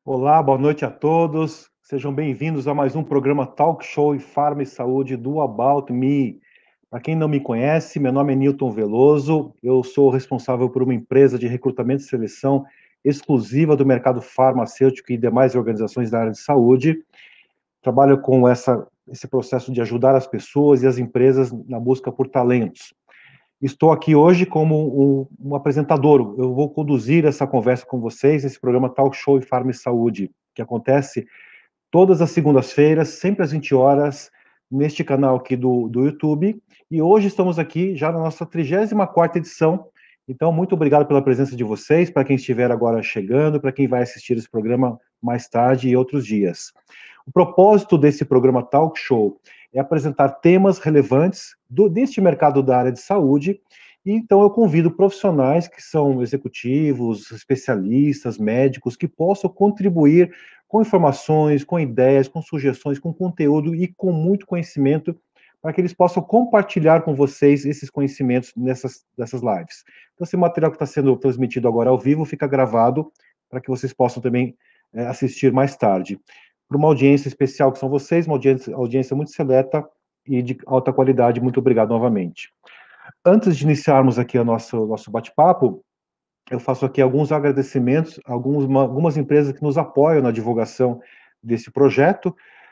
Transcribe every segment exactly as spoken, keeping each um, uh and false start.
Olá, boa noite a todos. Sejam bem-vindos a mais um programa Talk Show e Farma e Saúde do About Me. Para quem não me conhece, meu nome é Newton Veloso. Eu sou responsável por uma empresa de recrutamento e seleção exclusiva do mercado farmacêutico e demais organizações da área de saúde. Trabalho com essa, esse processo de ajudar as pessoas e as empresas na busca por talentos. Estou aqui hoje como um, um apresentador. Eu vou conduzir essa conversa com vocês, esse programa Talk Show e Farma e Saúde, que acontece todas as segundas-feiras, sempre às vinte horas, neste canal aqui do, do YouTube. E hoje estamos aqui já na nossa trigésima quarta edição. Então, muito obrigado pela presença de vocês, para quem estiver agora chegando, para quem vai assistir esse programa mais tarde e outros dias. O propósito desse programa Talk Show é apresentar temas relevantes do, deste mercado da área de saúde, e então eu convido profissionais que são executivos, especialistas, médicos, que possam contribuir com informações, com ideias, com sugestões, com conteúdo e com muito conhecimento, para que eles possam compartilhar com vocês esses conhecimentos nessas, nessas lives. Então, esse material que está sendo transmitido agora ao vivo fica gravado, para que vocês possam também é, assistir mais tarde. Para uma audiência especial que são vocês, uma audiência, audiência muito seleta e de alta qualidade. Muito obrigado novamente. Antes de iniciarmos aqui o nosso, nosso bate-papo, eu faço aqui alguns agradecimentos a alguns, algumas empresas que nos apoiam na divulgação desse projeto.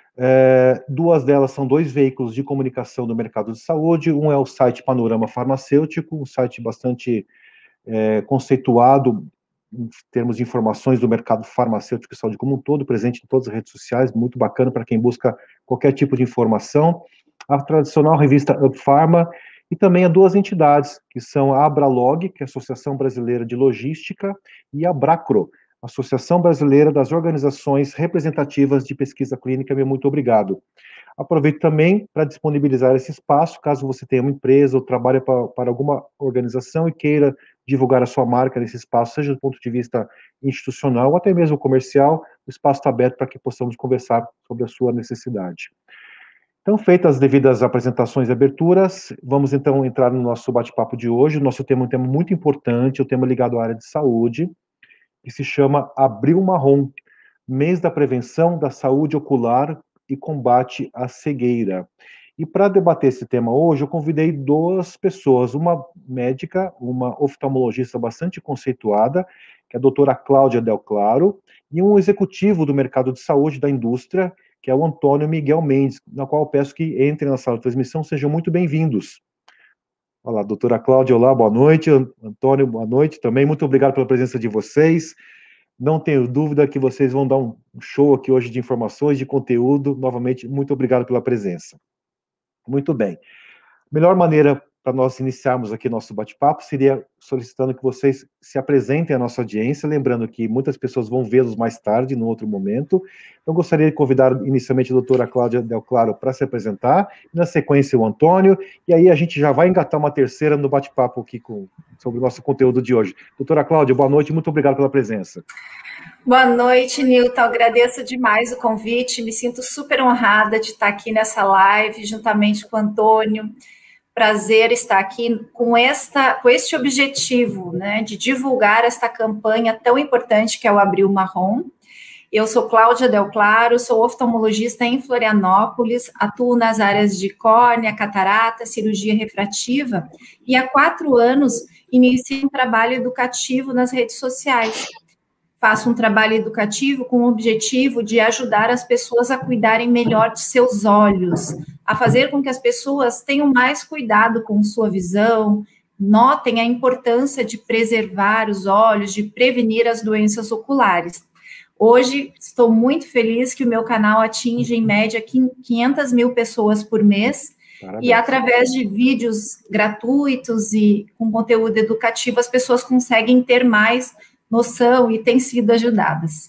É, duas delas são dois veículos de comunicação do mercado de saúde. Um é o site Panorama Farmacêutico, um site bastante é, conceituado em termos de informações do mercado farmacêutico e saúde como um todo, presente em todas as redes sociais, muito bacana para quem busca qualquer tipo de informação. A tradicional revista Up Pharma, e também há duas entidades, que são a Abralog, que é a Associação Brasileira de Logística, e a Bracro, Associação Brasileira das Organizações Representativas de Pesquisa Clínica. Meu muito obrigado. Aproveito também para disponibilizar esse espaço, caso você tenha uma empresa ou trabalhe para, para alguma organização e queira divulgar a sua marca nesse espaço, seja do ponto de vista institucional ou até mesmo comercial, o espaço está aberto para que possamos conversar sobre a sua necessidade. Então, feitas as devidas apresentações e aberturas, vamos então entrar no nosso bate-papo de hoje. O nosso tema é um tema muito importante, o um tema ligado à área de saúde, que se chama Abril Marrom, Mês da Prevenção da Saúde Ocular e Combate à Cegueira. E para debater esse tema hoje, eu convidei duas pessoas, uma médica, uma oftalmologista bastante conceituada, que é a doutora Cláudia Del Claro, e um executivo do mercado de saúde da indústria, que é o Antônio Miguel Mendes, na qual eu peço que entrem na sala de transmissão. Sejam muito bem-vindos. Olá, doutora Cláudia, olá, boa noite. Antônio, boa noite também. Muito obrigado pela presença de vocês. Não tenho dúvida que vocês vão dar um show aqui hoje de informações, de conteúdo. Novamente, muito obrigado pela presença. Muito bem. Melhor maneira para nós iniciarmos aqui nosso bate-papo seria solicitando que vocês se apresentem à nossa audiência, lembrando que muitas pessoas vão vê-los mais tarde, num outro momento. Então, gostaria de convidar inicialmente a doutora Cláudia Del Claro para se apresentar, e na sequência o Antônio, e aí a gente já vai engatar uma terceira no bate-papo aqui com, sobre o nosso conteúdo de hoje. Doutora Cláudia, boa noite, muito obrigado pela presença. Boa noite, Nilton. Agradeço demais o convite. Me sinto super honrada de estar aqui nessa live, juntamente com o Antônio. Prazer estar aqui com, esta, com este objetivo, né, de divulgar esta campanha tão importante que é o Abril Marrom. Eu sou Cláudia Del Claro, sou oftalmologista em Florianópolis, atuo nas áreas de córnea, catarata, cirurgia refrativa, e há quatro anos iniciei um trabalho educativo nas redes sociais. Faço um trabalho educativo com o objetivo de ajudar as pessoas a cuidarem melhor de seus olhos, a fazer com que as pessoas tenham mais cuidado com sua visão, notem a importância de preservar os olhos, de prevenir as doenças oculares. Hoje, estou muito feliz que o meu canal atinge, em média, quinhentas mil pessoas por mês, Parabéns. E através de vídeos gratuitos e com conteúdo educativo, as pessoas conseguem ter mais noção e têm sido ajudadas.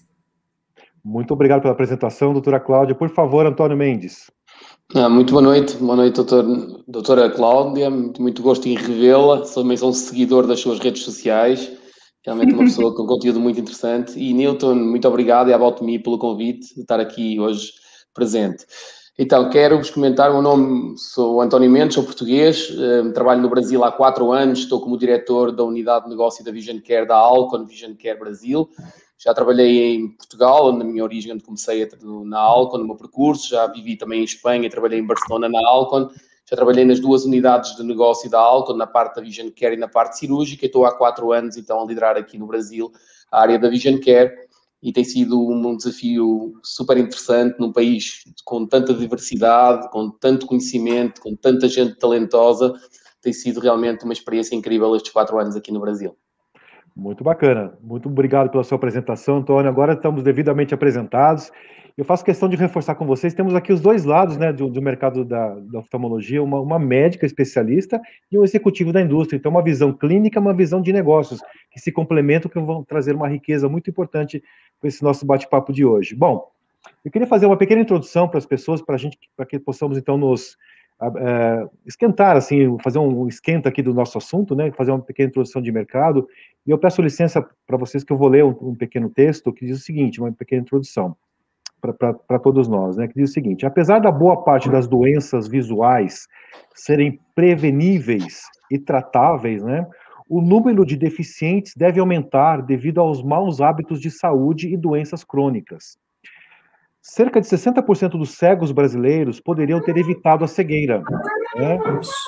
Muito obrigado pela apresentação, doutora Cláudia. Por favor, Antônio Mendes. Ah, muito boa noite, boa noite, doutor, doutora Cláudia, muito, muito gosto em revê-la, também sou um seguidor das suas redes sociais, realmente uma pessoa com conteúdo muito interessante, e Newton, muito obrigado e a About Me pelo convite de estar aqui hoje presente. Então, quero-vos comentar, o meu nome, sou António Mendes, sou português, um, trabalho no Brasil há quatro anos, estou como diretor da unidade de negócio da Vision Care da Alcon Vision Care Brasil, Já trabalhei em Portugal, na minha origem, onde comecei na Alcon, no meu percurso. Já vivi também em Espanha, trabalhei em Barcelona na Alcon. Já trabalhei nas duas unidades de negócio da Alcon, na parte da Vision Care e na parte cirúrgica. Estou há quatro anos, então, a liderar aqui no Brasil a área da Vision Care. E tem sido um desafio super interessante num país com tanta diversidade, com tanto conhecimento, com tanta gente talentosa. Tem sido realmente uma experiência incrível estes quatro anos aqui no Brasil. Muito bacana. Muito obrigado pela sua apresentação, Antônio. Agora estamos devidamente apresentados. Eu faço questão de reforçar com vocês, temos aqui os dois lados, né, do, do mercado da, da oftalmologia, uma, uma médica especialista e um executivo da indústria. Então, uma visão clínica, uma visão de negócios, que se complementam, que vão trazer uma riqueza muito importante para esse nosso bate-papo de hoje. Bom, eu queria fazer uma pequena introdução para as pessoas, para a gente, para que possamos, então, nos uh, esquentar, assim, fazer um esquenta aqui do nosso assunto, né, fazer uma pequena introdução de mercado. E eu peço licença para vocês que eu vou ler um, um pequeno texto que diz o seguinte, uma pequena introdução para todos nós, né, que diz o seguinte: apesar da boa parte das doenças visuais serem preveníveis e tratáveis, né, o número de deficientes deve aumentar devido aos maus hábitos de saúde e doenças crônicas. Cerca de sessenta por cento dos cegos brasileiros poderiam ter evitado a cegueira, né?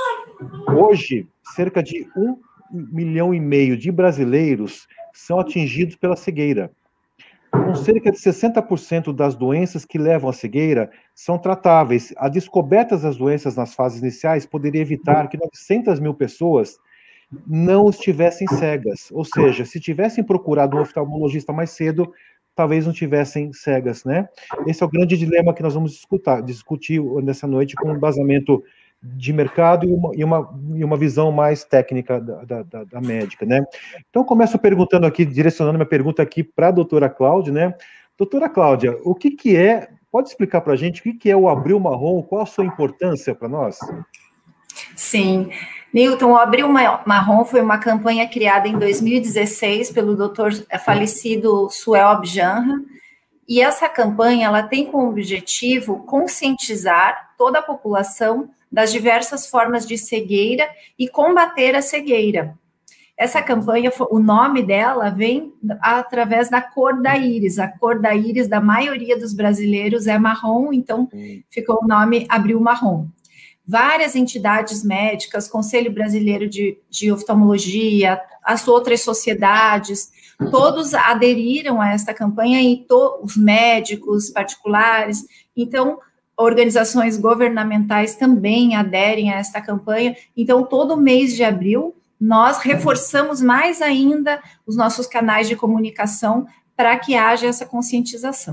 Hoje, cerca de um milhão e meio de brasileiros são atingidos pela cegueira. Com cerca de sessenta por cento das doenças que levam à cegueira são tratáveis. A descoberta das doenças nas fases iniciais poderia evitar que novecentas mil pessoas não estivessem cegas. Ou seja, se tivessem procurado um oftalmologista mais cedo, talvez não tivessem cegas, né? Esse é o grande dilema que nós vamos discutir, discutir nessa noite com um embasamento de mercado e uma, e uma, e uma visão mais técnica da, da, da médica, né? Então, começo perguntando aqui, direcionando minha pergunta aqui para a doutora Cláudia, né? Doutora Cláudia, o que que é, pode explicar para a gente o que que é o Abril Marrom, qual a sua importância para nós? Sim, Newton, o Abril Marrom foi uma campanha criada em dois mil e dezesseis pelo doutor falecido Suel Abjanra, e essa campanha ela tem como objetivo conscientizar toda a população das diversas formas de cegueira e combater a cegueira. Essa campanha, o nome dela vem através da cor da íris. A cor da íris da maioria dos brasileiros é marrom, então ficou o nome Abril Marrom. Várias entidades médicas, Conselho Brasileiro de, de Oftalmologia, as outras sociedades, todos aderiram a esta campanha, e to, os médicos particulares, então organizações governamentais também aderem a esta campanha. Então, todo mês de abril, nós reforçamos mais ainda os nossos canais de comunicação para que haja essa conscientização.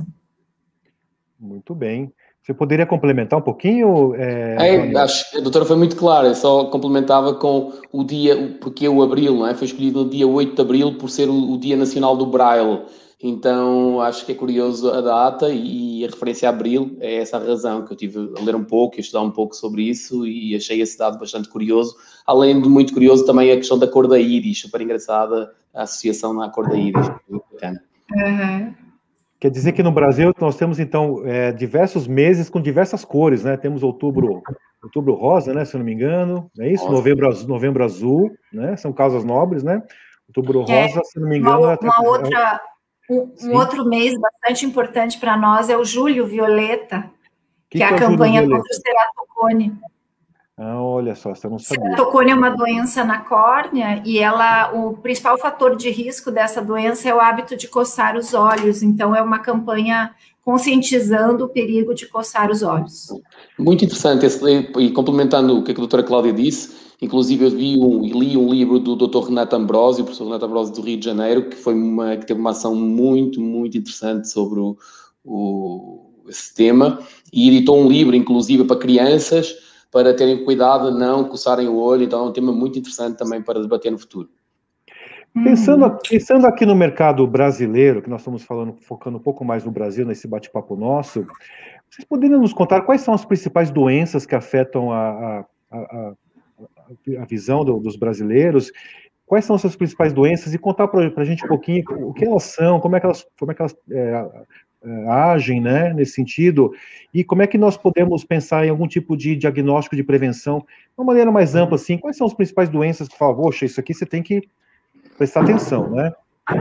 Muito bem. Você poderia complementar um pouquinho? É, é, acho que a doutora foi muito clara, eu só complementava com o dia, porque o abril, não é? Foi escolhido no dia oito de abril por ser o, o Dia Nacional do Braille. Então, acho que é curioso a data e a referência a abril é essa a razão, que eu tive a ler um pouco e a estudar um pouco sobre isso e achei esse dado bastante curioso. Além de muito curioso, também a questão da cor da íris, super engraçada a associação na cor da íris. Muito bacana. Uhum. Quer dizer que no Brasil nós temos, então, é, diversos meses com diversas cores, né? Temos outubro, outubro rosa, né? Se eu não me engano, não é isso? Novembro, novembro azul, né? São causas nobres, né? Outubro rosa, é, se não me engano... Uma, é até... uma outra... Um, um outro mês bastante importante para nós é o Julho Violeta, que, que é a campanha contra o ceratocone. Ah, olha só, você não sabia. Ceratocone é uma doença na córnea e ela, o principal fator de risco dessa doença é o hábito de coçar os olhos. Então, é uma campanha conscientizando o perigo de coçar os olhos. Muito interessante, esse, e complementando o que a doutora Cláudia disse, inclusive eu vi um, li um livro do doutor Renato Ambrosio, o professor Renato Ambrosio do Rio de Janeiro, que, foi uma, que teve uma ação muito, muito interessante sobre o, o, esse tema, e editou um livro, inclusive, para crianças, para terem cuidado de não coçarem o olho. Então é um tema muito interessante também para debater no futuro. Pensando, pensando aqui no mercado brasileiro, que nós estamos falando, focando um pouco mais no Brasil, nesse bate-papo nosso, vocês poderiam nos contar quais são as principais doenças que afetam a, a, a, a visão do, dos brasileiros? Quais são essas principais doenças? E contar para a gente um pouquinho o que elas são, como é que elas, como é que elas é, é, agem, né, nesse sentido, e como é que nós podemos pensar em algum tipo de diagnóstico de prevenção, de uma maneira mais ampla, assim, quais são as principais doenças que falam, poxa, isso aqui você tem que prestar atenção, né?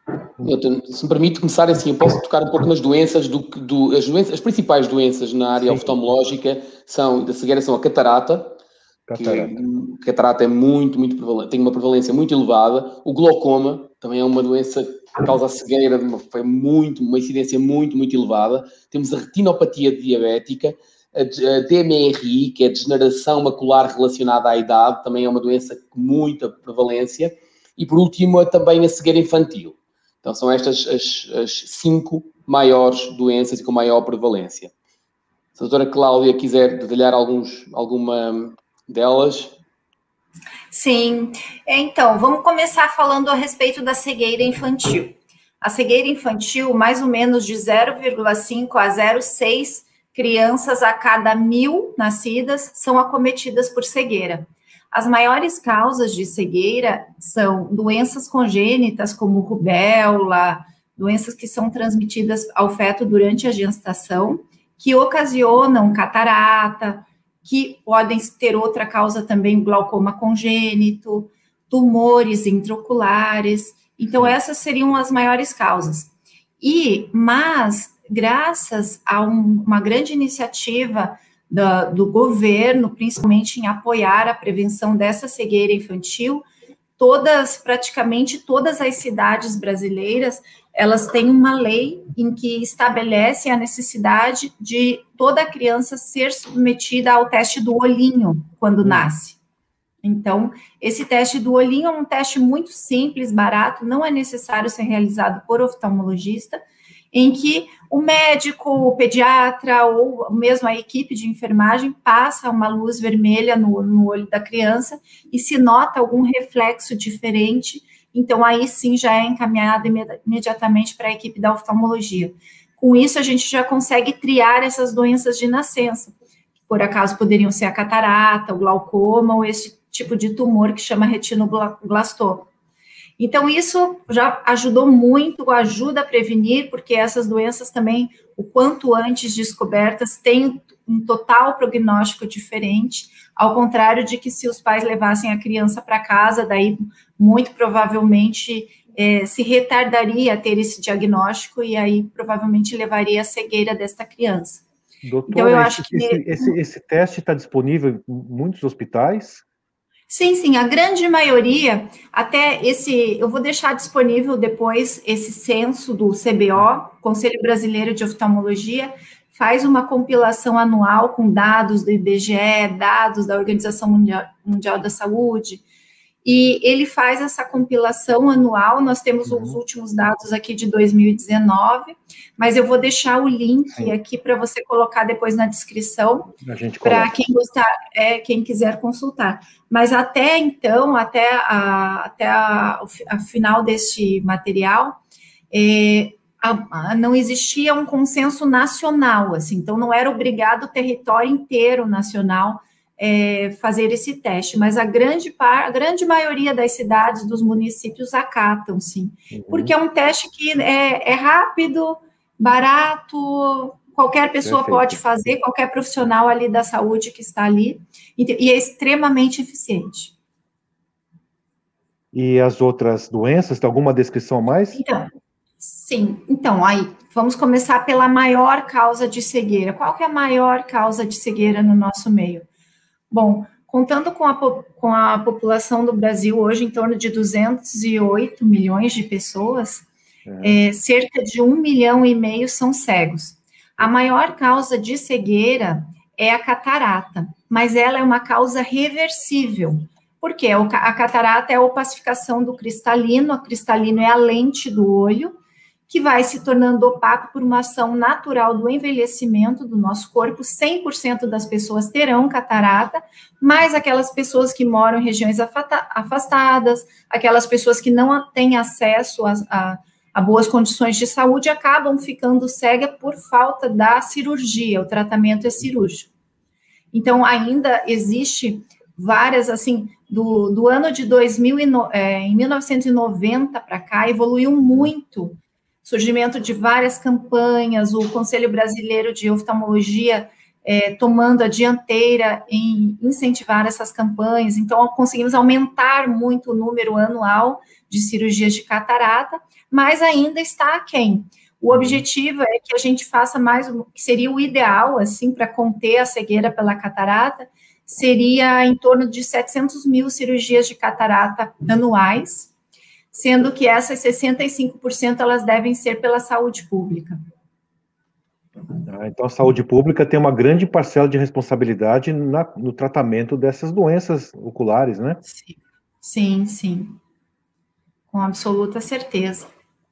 Milton, se me permite começar assim, eu posso tocar um pouco nas doenças, do, do, as, doenças as principais doenças na área Sim. oftalmológica são, da cegueira são a catarata, catarata. que a catarata é muito, muito prevalente, tem uma prevalência muito elevada, o glaucoma também é uma doença que causa a cegueira, de uma, foi muito, uma incidência muito, muito elevada, temos a retinopatia diabética, a D M R I, que é a degeneração macular relacionada à idade, também é uma doença com muita prevalência, e por último também a cegueira infantil. Então, são estas as, as cinco maiores doenças e com maior prevalência. Se a doutora Cláudia quiser detalhar alguns, alguma delas. Sim. Então, vamos começar falando a respeito da cegueira infantil. A cegueira infantil, mais ou menos de zero vírgula cinco a zero vírgula seis crianças a cada mil nascidas são acometidas por cegueira. As maiores causas de cegueira são doenças congênitas, como rubéola, doenças que são transmitidas ao feto durante a gestação, que ocasionam catarata, que podem ter outra causa também, glaucoma congênito, tumores intraoculares. Então, essas seriam as maiores causas. E, mas, graças a um, uma grande iniciativa Do, do governo, principalmente em apoiar a prevenção dessa cegueira infantil, todas, praticamente todas as cidades brasileiras, elas têm uma lei em que estabelece a necessidade de toda criança ser submetida ao teste do olhinho quando nasce. Então, esse teste do olhinho é um teste muito simples, barato, não é necessário ser realizado por oftalmologista, em que o médico, o pediatra ou mesmo a equipe de enfermagem passa uma luz vermelha no, no olho da criança e se nota algum reflexo diferente, então aí sim já é encaminhado imediatamente para a equipe da oftalmologia. Com isso, a gente já consegue triar essas doenças de nascença, que por acaso poderiam ser a catarata, o glaucoma ou esse tipo de tumor que chama retinoblastoma. Então, isso já ajudou muito, ajuda a prevenir, porque essas doenças também, o quanto antes descobertas, têm um total prognóstico diferente, ao contrário de que se os pais levassem a criança para casa, daí, muito provavelmente, é, se retardaria a ter esse diagnóstico e aí, provavelmente, levaria a cegueira desta criança. Doutora, então, eu acho que... Esse, esse, esse teste está disponível em muitos hospitais? Sim, sim, a grande maioria, até esse, eu vou deixar disponível depois esse censo do C B O, Conselho Brasileiro de Oftalmologia, faz uma compilação anual com dados do I B G E, dados da Organização Mundial, Mundial da Saúde, e ele faz essa compilação anual, nós temos uhum. os últimos dados aqui de dois mil e dezenove, mas eu vou deixar o link Sim. aqui para você colocar depois na descrição, para quem gostar, é, quem quiser consultar. Mas até então, até a, até a, a final deste material, é, a, a, não existia um consenso nacional, assim, então não era obrigado o território inteiro nacional É, fazer esse teste, mas a grande, par, a grande maioria das cidades, dos municípios acatam, sim, uhum. porque é um teste que é, é rápido, barato, qualquer pessoa Perfeito. Pode fazer, qualquer profissional ali da saúde que está ali, e é extremamente eficiente. E as outras doenças, tem alguma descrição a mais? Então, sim, então, aí, vamos começar pela maior causa de cegueira. Qual que é a maior causa de cegueira no nosso meio? Bom, contando com a, com a população do Brasil hoje, em torno de duzentos e oito milhões de pessoas, é. É, cerca de um milhão e meio são cegos. A maior causa de cegueira é a catarata, mas ela é uma causa reversível. Por quê? A catarata é a opacificação do cristalino, a cristalino é a lente do olho, que vai se tornando opaco por uma ação natural do envelhecimento do nosso corpo. Cem por cento das pessoas terão catarata, mas aquelas pessoas que moram em regiões afastadas, aquelas pessoas que não têm acesso a, a, a boas condições de saúde, acabam ficando cega por falta da cirurgia, o tratamento é cirúrgico. Então, ainda existe várias, assim, do, do ano de dois mil e no, é, em mil novecentos e noventa para cá, evoluiu muito. Surgimento de várias campanhas, o Conselho Brasileiro de Oftalmologia é, tomando a dianteira em incentivar essas campanhas, então conseguimos aumentar muito o número anual de cirurgias de catarata, mas ainda está aquém. O objetivo é que a gente faça mais, que seria o ideal, assim, para conter a cegueira pela catarata, seria em torno de setecentos mil cirurgias de catarata anuais, sendo que essas sessenta e cinco por cento elas devem ser pela saúde pública. Ah, então a saúde pública tem uma grande parcela de responsabilidade na, no tratamento dessas doenças oculares, né? Sim, sim, sim. Com absoluta certeza.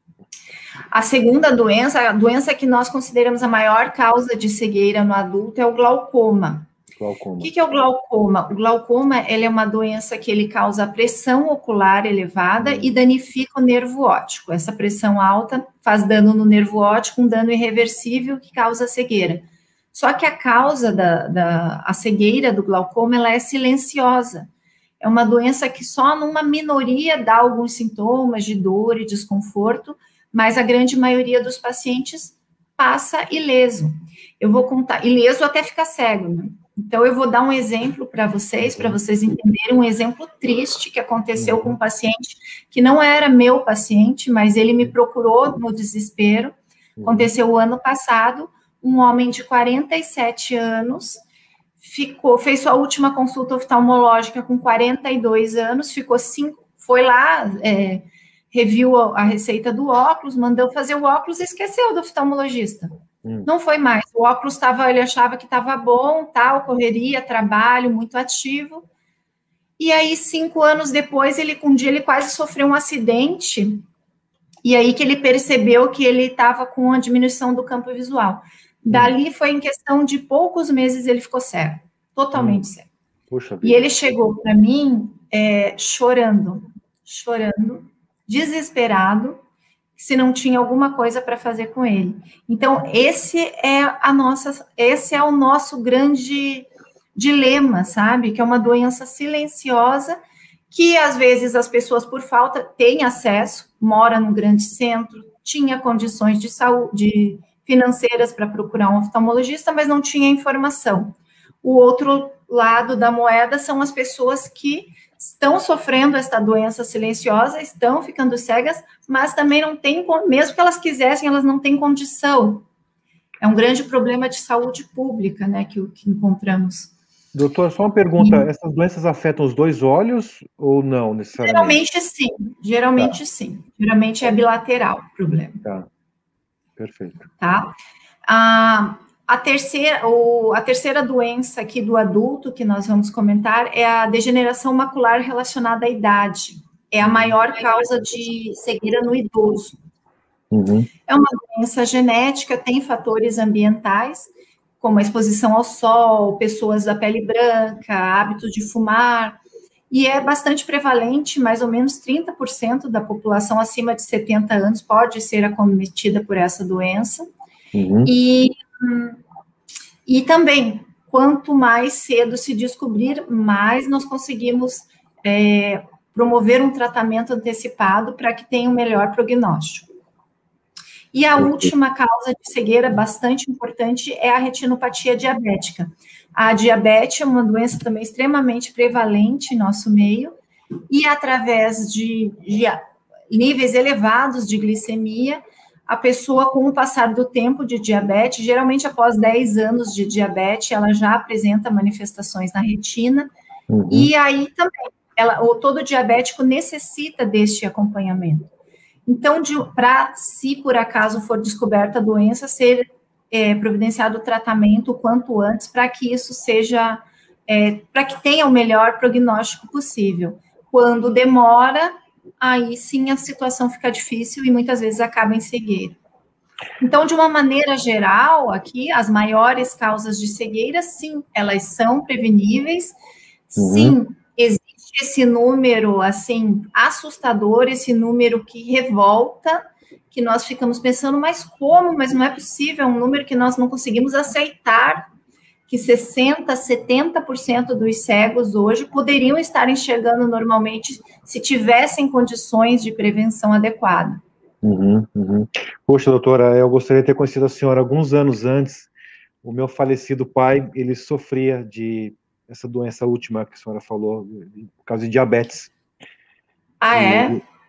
A segunda doença, a doença que nós consideramos a maior causa de cegueira no adulto é o glaucoma. Glaucoma. O que, que é o glaucoma? O glaucoma ele é uma doença que ele causa pressão ocular elevada e danifica o nervo óptico. Essa pressão alta faz dano no nervo óptico, um dano irreversível que causa cegueira. Só que a causa da, da a cegueira do glaucoma ela é silenciosa. É uma doença que só numa minoria dá alguns sintomas de dor e desconforto, mas a grande maioria dos pacientes passa ileso. Eu vou contar, ileso até ficar cego, né? Então, eu vou dar um exemplo para vocês, para vocês entenderem um exemplo triste que aconteceu com um paciente que não era meu paciente, mas ele me procurou no desespero. Aconteceu o ano passado, um homem de quarenta e sete anos, ficou, fez sua última consulta oftalmológica com quarenta e dois anos, ficou cinco, foi lá, é, reviu a receita do óculos, mandou fazer o óculos e esqueceu do oftalmologista. Hum. Não foi mais. O óculos estava, ele achava que estava bom, tal, correria, trabalho, muito ativo. E aí, cinco anos depois, ele, um dia ele quase sofreu um acidente, e aí que ele percebeu que ele estava com a diminuição do campo visual. Dali hum. foi em questão de poucos meses ele ficou cego, totalmente hum. cego. Puxa e ele chegou para mim é, chorando, chorando, desesperado, se não tinha alguma coisa para fazer com ele. Então, esse é a nossa, esse é o nosso grande dilema, sabe? Que é uma doença silenciosa, que às vezes as pessoas, por falta, têm acesso, mora num grande centro, tinha condições de saúde financeiras para procurar um oftalmologista, mas não tinha informação. O outro lado da moeda são as pessoas que estão sofrendo esta doença silenciosa, estão ficando cegas, mas também não têm, mesmo que elas quisessem, elas não têm condição. É um grande problema de saúde pública, né, que, que encontramos. Doutor, só uma pergunta, e... essas doenças afetam os dois olhos ou não, necessariamente? Geralmente sim, geralmente tá. sim. Geralmente é bilateral o problema. Tá, perfeito. Tá? Ah, A terceira, o, a terceira doença aqui do adulto que nós vamos comentar é a degeneração macular relacionada à idade. É a maior causa de cegueira no idoso. Uhum. É uma doença genética, tem fatores ambientais, como a exposição ao sol, pessoas da pele branca, hábitos de fumar, e é bastante prevalente, mais ou menos trinta por cento da população acima de setenta anos pode ser acometida por essa doença. Uhum. E... E também, quanto mais cedo se descobrir, mais nós conseguimos é, promover um tratamento antecipado para que tenha um melhor prognóstico. E a última causa de cegueira bastante importante é a retinopatia diabética. A diabetes é uma doença também extremamente prevalente em nosso meio, e através de, de níveis elevados de glicemia, a pessoa, com o passar do tempo de diabetes, geralmente após dez anos de diabetes, ela já apresenta manifestações na retina, uhum. e aí também, ela, o, todo diabético necessita deste acompanhamento. Então, para, se por acaso for descoberta a doença, ser é, providenciado o tratamento o quanto antes, para que isso seja, é, para que tenha o melhor prognóstico possível. Quando demora, aí sim a situação fica difícil e muitas vezes acaba em cegueira. Então, de uma maneira geral, aqui, as maiores causas de cegueira, sim, elas são preveníveis, uhum. sim, existe esse número, assim, assustador, esse número que revolta, que nós ficamos pensando, mas como? Mas não é possível, é um número que nós não conseguimos aceitar, que sessenta por cento, setenta por cento dos cegos hoje poderiam estar enxergando normalmente se tivessem condições de prevenção adequada. Uhum, uhum. Poxa, doutora, eu gostaria de ter conhecido a senhora alguns anos antes. O meu falecido pai, ele sofria de essa doença última que a senhora falou, por causa de diabetes. Ah, e, é?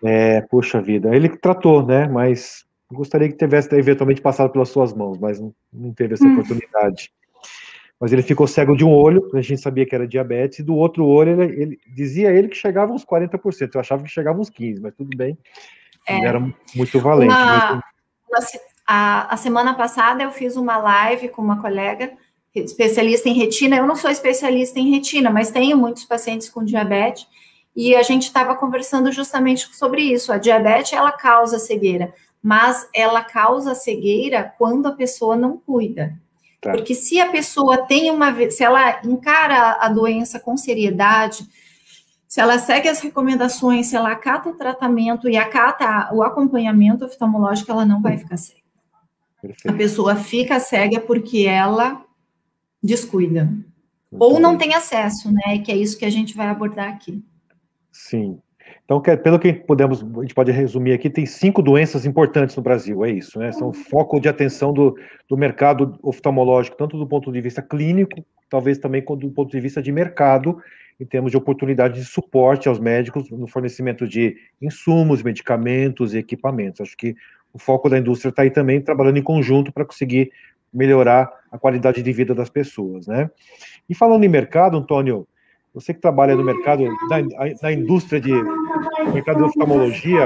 É, poxa vida. Ele que tratou, né? Mas gostaria que tivesse eventualmente passado pelas suas mãos, mas não, não teve essa Hum. oportunidade. Mas ele ficou cego de um olho, a gente sabia que era diabetes, e do outro olho, ele, ele dizia ele que chegava uns quarenta por cento. Eu achava que chegava uns quinze por cento, mas tudo bem. Ele É. era muito valente. Uma, Mas... uma, a, a semana passada eu fiz uma live com uma colega especialista em retina. Eu não sou especialista em retina, mas tenho muitos pacientes com diabetes, e a gente estava conversando justamente sobre isso. A diabetes, ela causa cegueira, mas ela causa cegueira quando a pessoa não cuida. Tá. Porque se a pessoa tem uma... Se ela encara a doença com seriedade, se ela segue as recomendações, se ela acata o tratamento e acata o acompanhamento oftalmológico, ela não vai ficar cega. Perfeito. A pessoa fica cega porque ela descuida. Muito Ou não bem. Tem acesso, né? Que é isso que a gente vai abordar aqui. Sim. Então, pelo que podemos, a gente pode resumir aqui, tem cinco doenças importantes no Brasil, é isso, né? São foco de atenção do, do mercado oftalmológico, tanto do ponto de vista clínico, talvez também do ponto de vista de mercado, em termos de oportunidade de suporte aos médicos no fornecimento de insumos, medicamentos e equipamentos. Acho que o foco da indústria está aí também, trabalhando em conjunto para conseguir melhorar a qualidade de vida das pessoas, né? E falando em mercado, Antônio, você que trabalha no mercado, na, na indústria de mercado de oftalmologia,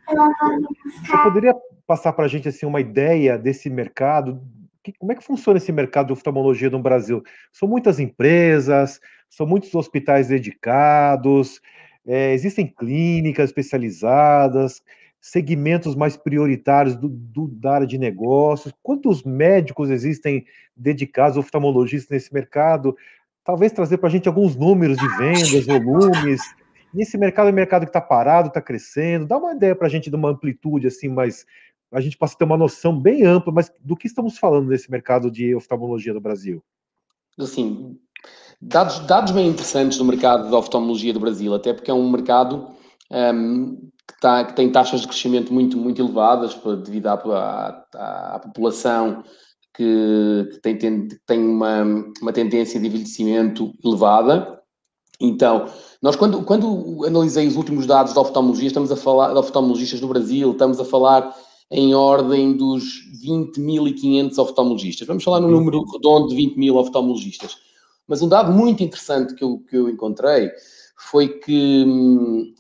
você poderia passar para a gente assim, uma ideia desse mercado? Que, como é que funciona esse mercado de oftalmologia no Brasil? São muitas empresas, são muitos hospitais dedicados, é, existem clínicas especializadas, segmentos mais prioritários do, do, da área de negócios. Quantos médicos existem dedicados, oftalmologistas nesse mercado? Talvez trazer para a gente alguns números de vendas, volumes. E esse mercado é um mercado que está parado, está crescendo. Dá uma ideia para a gente de uma amplitude assim, mas a gente possa ter uma noção bem ampla, mas do que estamos falando nesse mercado de oftalmologia no Brasil? Assim, dados, dados bem interessantes do mercado de oftalmologia do Brasil, até porque é um mercado um, que, tá, que tem taxas de crescimento muito, muito elevadas devido à, à, à população que, que tem, tem, tem uma, uma tendência de envelhecimento elevada. Então, nós quando, quando analisei os últimos dados de oftalmologia, estamos a falar de oftalmologistas no Brasil, estamos a falar em ordem dos vinte mil e quinhentos oftalmologistas. Vamos falar no número redondo de vinte mil oftalmologistas. Mas um dado muito interessante que eu, que eu encontrei foi que hum,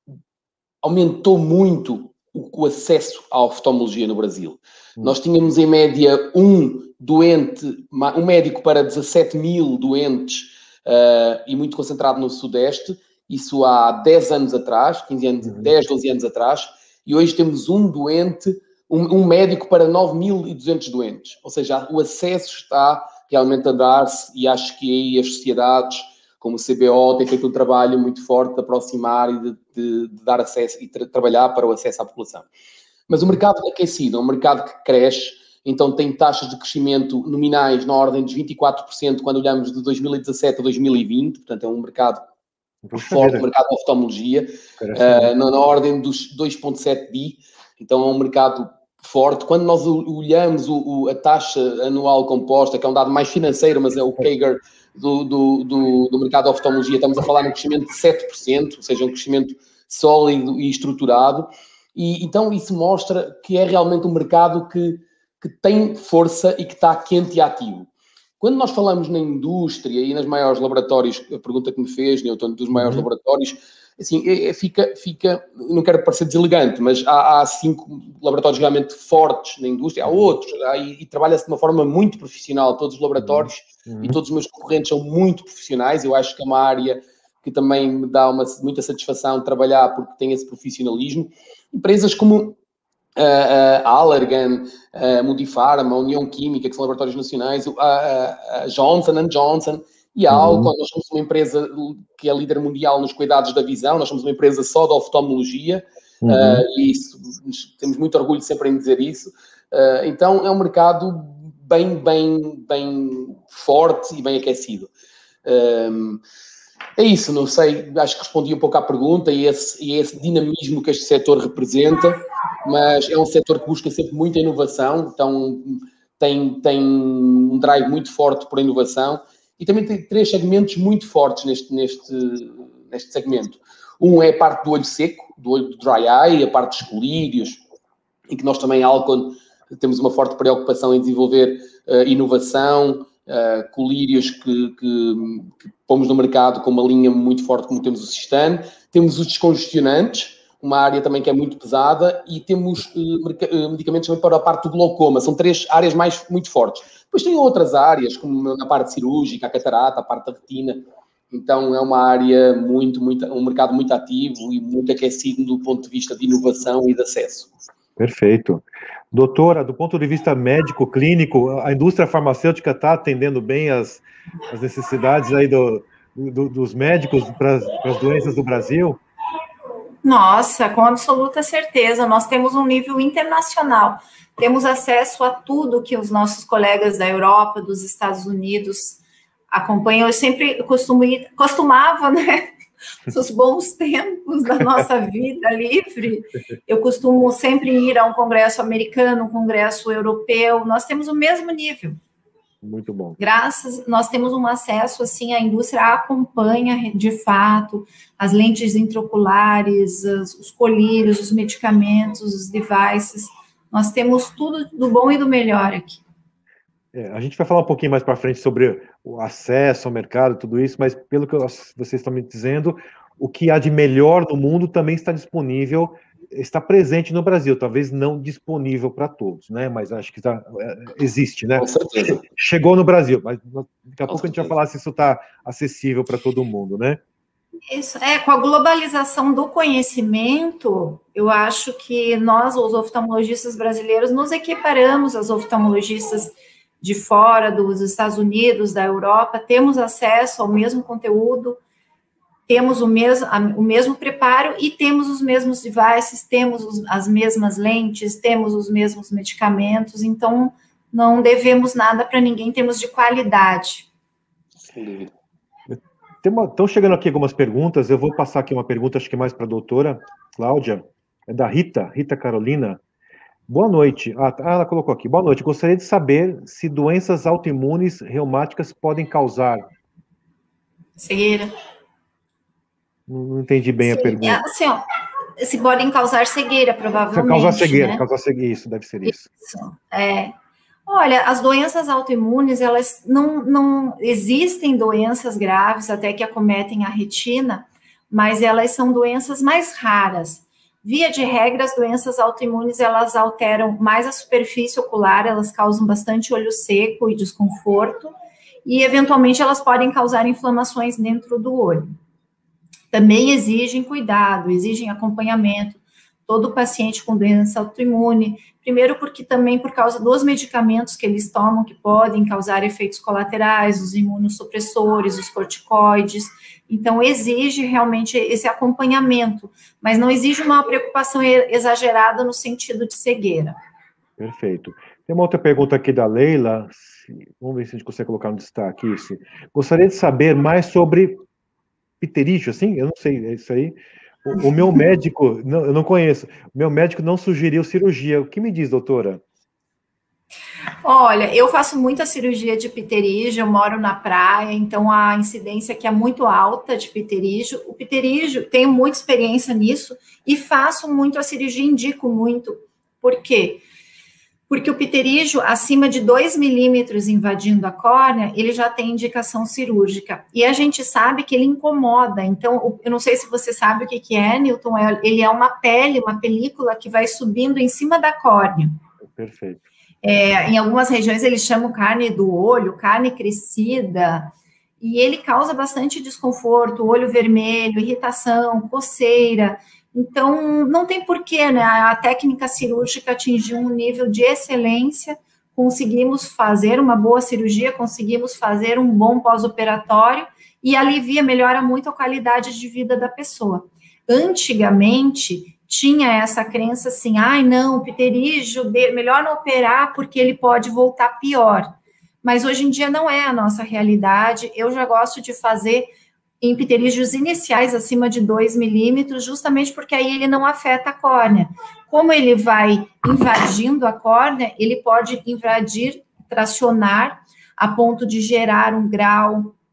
aumentou muito o, o acesso à oftalmologia no Brasil. Hum. Nós tínhamos em média um doente, um médico para dezassete mil doentes, Uh, e muito concentrado no Sudeste, isso há dez anos atrás, quinze anos, uhum. dez, doze anos atrás, e hoje temos um doente, um, um médico para nove mil e duzentos doentes. Ou seja, o acesso está realmente a dar-se, e acho que aí as sociedades, como o C B O, têm feito um trabalho muito forte de aproximar e de, de, de dar acesso e tra trabalhar para o acesso à população. Mas o mercado aquecido é um mercado que cresce, então tem taxas de crescimento nominais na ordem de vinte e quatro por cento quando olhamos de dois mil e dezassete a dois mil e vinte, portanto é um mercado Puxa forte, um mercado de oftalmologia, uh, na, na ordem dos dois vírgula sete bi, então é um mercado forte. Quando nós olhamos o, o, a taxa anual composta, que é um dado mais financeiro, mas é o C A G R do, do, do, do mercado de oftalmologia, estamos a falar num crescimento de sete por cento, ou seja, um crescimento sólido e estruturado, e então isso mostra que é realmente um mercado que que tem força e que está quente e ativo. Quando nós falamos na indústria e nas maiores laboratórios, a pergunta que me fez, Newton, dos maiores uhum. laboratórios, assim, é, fica, fica, não quero parecer deselegante, mas há, há cinco laboratórios realmente fortes na indústria, há outros, há, e, e trabalha-se de uma forma muito profissional, todos os laboratórios uhum. e todos os meus concorrentes são muito profissionais, eu acho que é uma área que também me dá uma, muita satisfação trabalhar porque tem esse profissionalismo. Empresas como a uh, uh, Allergan, uh, Mundipharma, a União Química, que são laboratórios nacionais, a uh, uh, Johnson and Johnson e a Alcon. Uhum. Nós somos uma empresa que é líder mundial nos cuidados da visão, nós somos uma empresa só de oftalmologia, uhum. uh, e isso, temos muito orgulho sempre em dizer isso. Uh, então é um mercado bem, bem, bem forte e bem aquecido. Um, É isso, não sei, acho que respondi um pouco à pergunta e esse, e esse dinamismo que este setor representa, mas é um setor que busca sempre muita inovação, então tem, tem um drive muito forte por inovação e também tem três segmentos muito fortes neste, neste, neste segmento. Um é a parte do olho seco, do olho do dry eye, a parte dos colírios, em que nós também, a Alcon, temos uma forte preocupação em desenvolver uh, inovação, uh, colírios que, que, que pomos no mercado com uma linha muito forte, como temos o Sistane. Temos os descongestionantes, uma área também que é muito pesada, e temos uh, medicamentos também para a parte do glaucoma. São três áreas mais, muito fortes. Depois tem outras áreas, como na parte cirúrgica, a catarata, a parte da retina. Então é uma área muito, muito, um mercado muito ativo e muito aquecido do ponto de vista de inovação e de acesso. Perfeito. Doutora, do ponto de vista médico, clínico, a indústria farmacêutica está atendendo bem as, as necessidades aí do, do, dos médicos para as doenças do Brasil? Nossa, com absoluta certeza. Nós temos um nível internacional. Temos acesso a tudo que os nossos colegas da Europa, dos Estados Unidos acompanham. Eu sempre costumo ir, costumava, né? Nos bons tempos da nossa vida livre, eu costumo sempre ir a um congresso americano, um congresso europeu. Nós temos o mesmo nível. Muito bom. Graças, nós temos um acesso, assim, a indústria acompanha, de fato, as lentes intraoculares, os colírios, os medicamentos, os devices. Nós temos tudo do bom e do melhor aqui. É, a gente vai falar um pouquinho mais para frente sobre o acesso ao mercado, tudo isso, mas pelo que vocês estão me dizendo, o que há de melhor no mundo também está disponível, está presente no Brasil, talvez não disponível para todos, né? Mas acho que está, existe, né? Com certeza. Chegou no Brasil, mas daqui a Com pouco certeza. a gente vai falar se isso está acessível para todo mundo, né? Isso, é, com a globalização do conhecimento, eu acho que nós, os oftalmologistas brasileiros, nos equiparamos aos oftalmologistas de fora, dos Estados Unidos, da Europa, temos acesso ao mesmo conteúdo, temos o mesmo, o mesmo preparo e temos os mesmos devices, temos os, as mesmas lentes, temos os mesmos medicamentos, então não devemos nada para ninguém, temos de qualidade. Sem dúvida. Estão chegando aqui algumas perguntas, eu vou passar aqui uma pergunta, acho que mais para a doutora Cláudia, é da Rita, Rita Carolina. Boa noite. Ah, ela colocou aqui. Boa noite. Gostaria de saber se doenças autoimunes reumáticas podem causar. Cegueira. Não, não entendi bem Sim, a pergunta. É, assim, ó, se podem causar cegueira, provavelmente. Causar cegueira, né? causar cegueira, isso, deve ser isso. Isso. É. Olha, as doenças autoimunes, elas não, não existem doenças graves até que acometem a retina, mas elas são doenças mais raras. Via de regra, as doenças autoimunes, elas alteram mais a superfície ocular, elas causam bastante olho seco e desconforto, e eventualmente elas podem causar inflamações dentro do olho. Também exigem cuidado, exigem acompanhamento, todo paciente com doença autoimune, primeiro porque também por causa dos medicamentos que eles tomam, que podem causar efeitos colaterais, os imunossupressores, os corticoides. Então, exige realmente esse acompanhamento, mas não exige uma preocupação exagerada no sentido de cegueira. Perfeito. Tem uma outra pergunta aqui da Leila, vamos ver se a gente consegue colocar no destaque isso. Gostaria de saber mais sobre pterígio, assim? Eu não sei, é isso aí. O, o meu médico, não, eu não conheço, o meu médico não sugeriu cirurgia. O que me diz, doutora? Olha, eu faço muita cirurgia de pterígio, eu moro na praia, então a incidência aqui é muito alta de pterígio. O pterígio, tenho muita experiência nisso e faço muito a cirurgia, indico muito. Por quê? Porque o pterígio, acima de dois milímetros invadindo a córnea, ele já tem indicação cirúrgica. E a gente sabe que ele incomoda. Então, eu não sei se você sabe o que que é, Newton, ele é uma pele, uma película que vai subindo em cima da córnea. Perfeito. É, em algumas regiões eles chamam carne do olho, carne crescida, e ele causa bastante desconforto, olho vermelho, irritação, coceira. Então, não tem porquê, né? A técnica cirúrgica atingiu um nível de excelência, conseguimos fazer uma boa cirurgia, conseguimos fazer um bom pós-operatório e alivia, melhora muito a qualidade de vida da pessoa. Antigamente, tinha essa crença assim, ai, não, o pterígio, melhor não operar porque ele pode voltar pior. Mas hoje em dia não é a nossa realidade, eu já gosto de fazer em pterígios iniciais acima de dois milímetros, justamente porque aí ele não afeta a córnea. Como ele vai invadindo a córnea, ele pode invadir, tracionar, a ponto de gerar um grau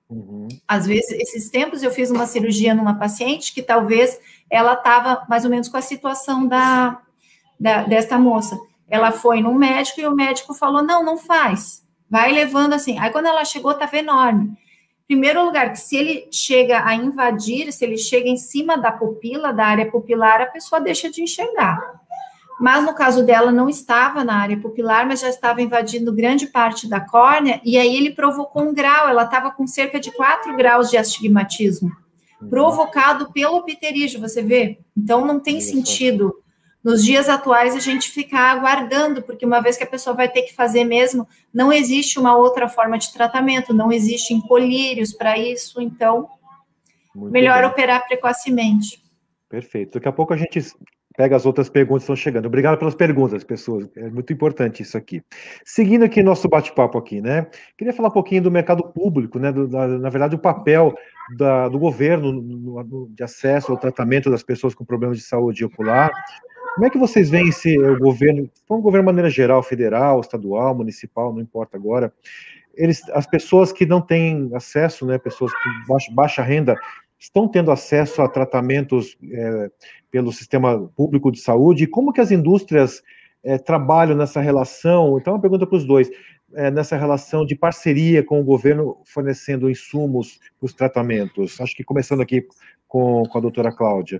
Uhum. Às vezes, esses tempos, eu fiz uma cirurgia numa paciente que talvez ela estava mais ou menos com a situação da, da, desta moça. Ela foi no médico e o médico falou, não, não faz. Vai levando assim. Aí, quando ela chegou, estava enorme. Primeiro lugar, que se ele chega a invadir, se ele chega em cima da pupila, da área pupilar, a pessoa deixa de enxergar. Mas no caso dela não estava na área pupilar, mas já estava invadindo grande parte da córnea, e aí ele provocou um grau, ela estava com cerca de quatro graus de astigmatismo, uhum. provocado pelo pterígio, você vê? Então não tem Isso. sentido, nos dias atuais, a gente ficar aguardando, porque uma vez que a pessoa vai ter que fazer mesmo, não existe uma outra forma de tratamento, não existem colírios para isso, então Muito melhor bem. operar precocemente. Perfeito. Daqui a pouco a gente pega as outras perguntas que estão chegando. Obrigado pelas perguntas, pessoas. É muito importante isso aqui. Seguindo aqui nosso bate-papo aqui, né? Queria falar um pouquinho do mercado público, né? Do, da, na verdade, o papel da, do governo no, no, de acesso ao tratamento das pessoas com problemas de saúde ocular. Como é que vocês veem se o governo, o governo de maneira geral, federal, estadual, municipal, não importa agora, eles, as pessoas que não têm acesso, né? Pessoas com baixa, baixa renda, estão tendo acesso a tratamentos é, pelo sistema público de saúde? Como que as indústrias é, trabalham nessa relação? Então, uma pergunta para os dois, é, nessa relação de parceria com o governo fornecendo insumos para os tratamentos. Acho que começando aqui com, com a doutora Cláudia.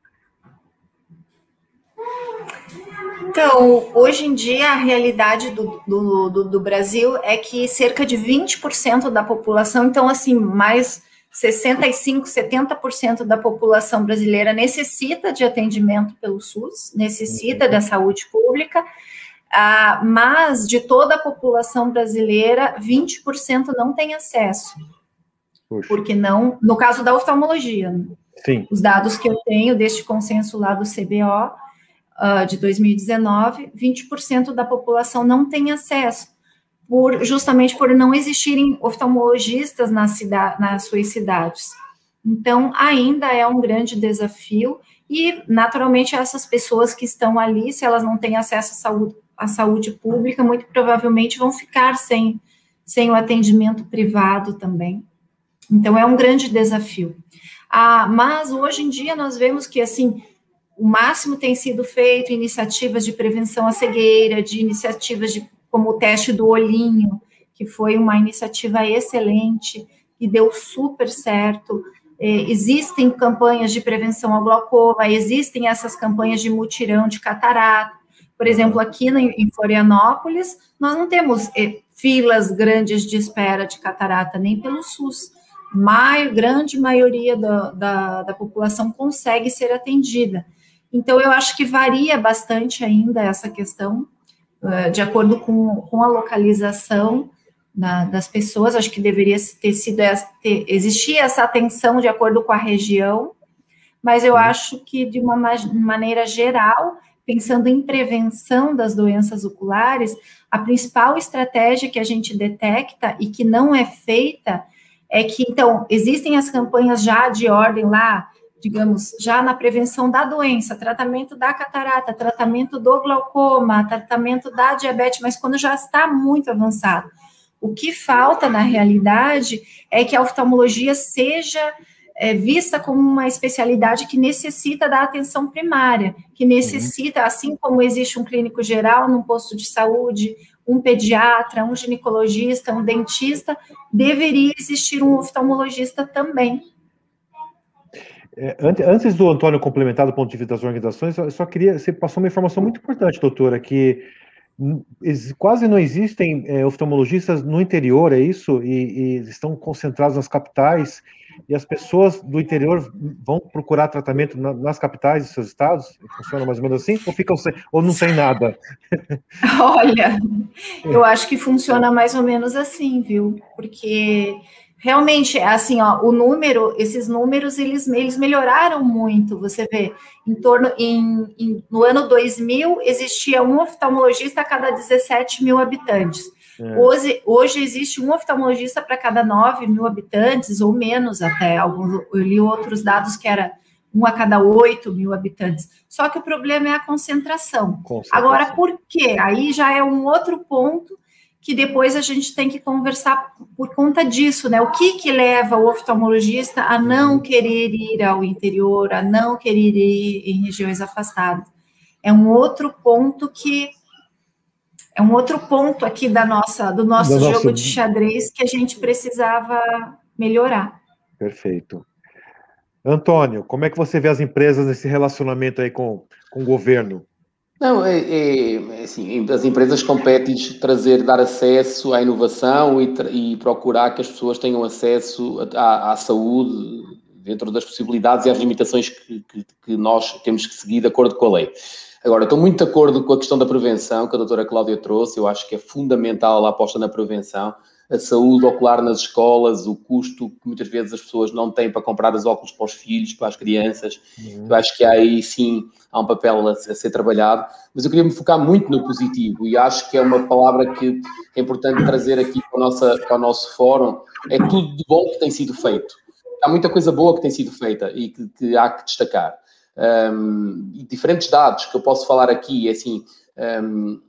Então, hoje em dia, a realidade do, do, do, do Brasil é que cerca de vinte por cento da população, então, assim, mais sessenta e cinco, setenta por cento da população brasileira necessita de atendimento pelo SUS, necessita da saúde pública, ah, mas de toda a população brasileira, vinte por cento não tem acesso. Puxa. Porque não, no caso da oftalmologia, Sim. os dados que eu tenho deste consenso lá do C B O, uh, de dois mil e dezenove, vinte por cento da população não tem acesso. Por, justamente por não existirem oftalmologistas na cidade, nas suas cidades. Então, ainda é um grande desafio e, naturalmente, essas pessoas que estão ali, se elas não têm acesso à saúde, à saúde pública, muito provavelmente vão ficar sem, sem o atendimento privado também. Então, é um grande desafio. Ah, mas, hoje em dia, nós vemos que, assim, o máximo tem sido feito, iniciativas de prevenção à cegueira, de iniciativas de como o teste do olhinho, que foi uma iniciativa excelente, e deu super certo. É, existem campanhas de prevenção ao glaucoma, existem essas campanhas de mutirão de catarata. Por exemplo, aqui em Florianópolis, nós não temos é, filas grandes de espera de catarata, nem pelo SUS. A grande maioria da, da, da população consegue ser atendida. Então, eu acho que varia bastante ainda essa questão, de acordo com, com a localização da, das pessoas. Acho que deveria ter sido, ter, existir essa atenção de acordo com a região, mas eu acho que, de uma maneira geral, pensando em prevenção das doenças oculares, a principal estratégia que a gente detecta e que não é feita é que, então, existem as campanhas já de ordem lá, digamos, já na prevenção da doença, tratamento da catarata, tratamento do glaucoma, tratamento da diabetes, mas quando já está muito avançado. O que falta, na realidade, é que a oftalmologia seja é, vista como uma especialidade que necessita da atenção primária, que necessita, assim como existe um clínico geral num posto de saúde, um pediatra, um ginecologista, um dentista, deveria existir um oftalmologista também. É, antes do Antônio complementar do ponto de vista das organizações, eu só queria, você passou uma informação muito importante, doutora, que quase não existem é, oftalmologistas no interior, é isso? E, e estão concentrados nas capitais, e as pessoas do interior vão procurar tratamento na, nas capitais dos seus estados? Funciona mais ou menos assim? Ou, ficam sem, ou não tem nada? Olha, eu acho que funciona mais ou menos assim, viu? Porque realmente, assim, ó, o número, esses números, eles, eles melhoraram muito. Você vê, em torno, em, em, no ano dois mil, existia um oftalmologista a cada dezessete mil habitantes. É. Hoje, hoje existe um oftalmologista para cada nove mil habitantes, ou menos até. Alguns, eu li outros dados que era um a cada oito mil habitantes. Só que o problema é a concentração. concentração. Agora, por quê? Aí já é um outro ponto que depois a gente tem que conversar por conta disso, né? O que que leva o oftalmologista a não querer ir ao interior, a não querer ir em regiões afastadas? É um outro ponto que é um outro ponto aqui da nossa, do nosso do jogo nosso... de xadrez que a gente precisava melhorar. Perfeito. Antônio, como é que você vê as empresas nesse relacionamento aí com, com o governo? Não, é, é assim, as empresas competem de trazer, dar acesso à inovação e, e procurar que as pessoas tenham acesso à, à saúde dentro das possibilidades e às limitações que, que, que nós temos que seguir de acordo com a lei. Agora, estou muito de acordo com a questão da prevenção que a doutora Cláudia trouxe. Eu acho que é fundamental a aposta na prevenção. A saúde ocular nas escolas, o custo que muitas vezes as pessoas não têm para comprar os óculos para os filhos, para as crianças. Uhum. Eu acho que aí sim há um papel a, a ser trabalhado. Mas eu queria me focar muito no positivo e acho que é uma palavra que é importante trazer aqui para o nosso, para o nosso fórum. É tudo de bom que tem sido feito. Há muita coisa boa que tem sido feita e que, que há que destacar. Um, e diferentes dados que eu posso falar aqui, é assim, um,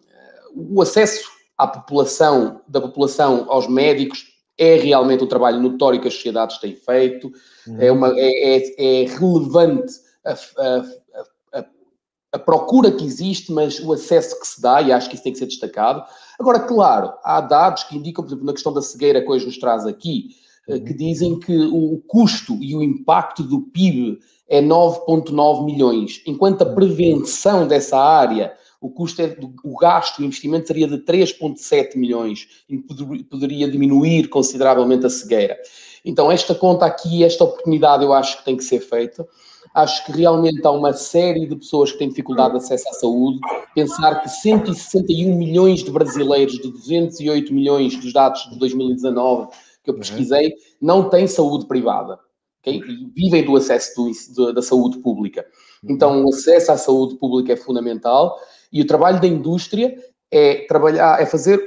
o acesso à população, da população aos médicos é realmente um trabalho notório que as sociedades têm feito, uhum. é, uma, é, é, é relevante a, a, a, a procura que existe, mas o acesso que se dá, e acho que isso tem que ser destacado. Agora, claro, há dados que indicam, por exemplo, na questão da cegueira que hoje nos traz aqui, uhum. que dizem que o custo e o impacto do P I B é nove vírgula nove milhões, enquanto a prevenção dessa área, o custo, é, o gasto, o investimento seria de três vírgula sete milhões e poderia diminuir consideravelmente a cegueira. Então, esta conta aqui, esta oportunidade, eu acho que tem que ser feita. Acho que realmente há uma série de pessoas que têm dificuldade de acesso à saúde. Pensar que cento e sessenta e um milhões de brasileiros, de duzentos e oito milhões dos dados de dois mil e dezanove que eu pesquisei, não têm saúde privada. Okay? E vivem do acesso do, da saúde pública. Então, o acesso à saúde pública é fundamental e o trabalho da indústria é trabalhar, é fazer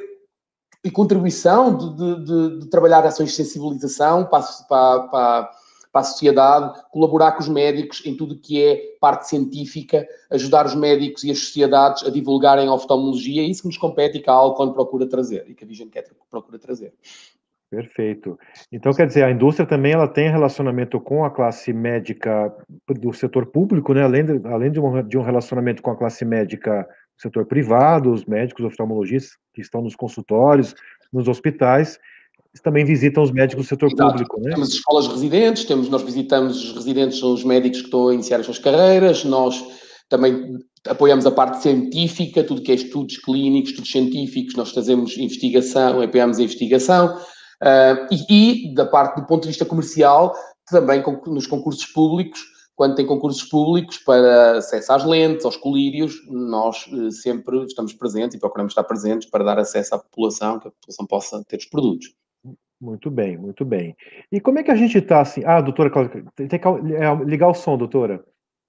e contribuição de, de, de, de trabalhar ações de sensibilização para, para, para, para a sociedade, colaborar com os médicos em tudo que é parte científica, ajudar os médicos e as sociedades a divulgarem a oftalmologia. É isso que nos compete e que a Alcon procura trazer e que a Vision Care procura trazer. Perfeito. Então, quer dizer, a indústria também ela tem relacionamento com a classe médica do setor público, né? Além, de, além de, um, de um relacionamento com a classe médica do setor privado, os médicos oftalmologistas que estão nos consultórios, nos hospitais, também visitam os médicos do setor Exato. Público, né? Temos escolas residentes, temos, nós visitamos os residentes, são os médicos que estão a iniciar as suas carreiras, nós também apoiamos a parte científica, tudo que é estudos clínicos, estudos científicos, nós fazemos investigação, apoiamos a investigação. Uh, e, e, da parte do ponto de vista comercial, também com, nos concursos públicos, quando tem concursos públicos para acesso às lentes, aos colírios, nós uh, sempre estamos presentes e procuramos estar presentes para dar acesso à população, que a população possa ter os produtos. Muito bem, muito bem. E como é que a gente está assim... Ah, doutora, tem que ligar o som, doutora.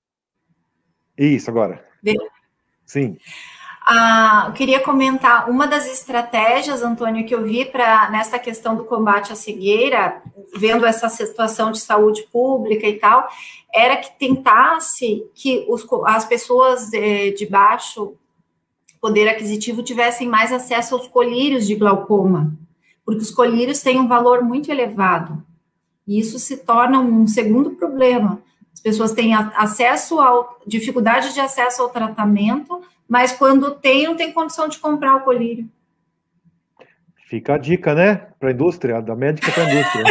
Isso, agora. Bem. Sim. Ah, eu queria comentar uma das estratégias, Antônio, que eu vi para nessa questão do combate à cegueira, vendo essa situação de saúde pública e tal, era que tentasse que os, as pessoas de, de baixo poder aquisitivo tivessem mais acesso aos colírios de glaucoma, porque os colírios têm um valor muito elevado, e isso se torna um segundo problema. As pessoas têm acesso ao, dificuldade de acesso ao tratamento, mas quando tem, não tem condição de comprar o colírio. Fica a dica, né? Para a indústria, da médica para a indústria.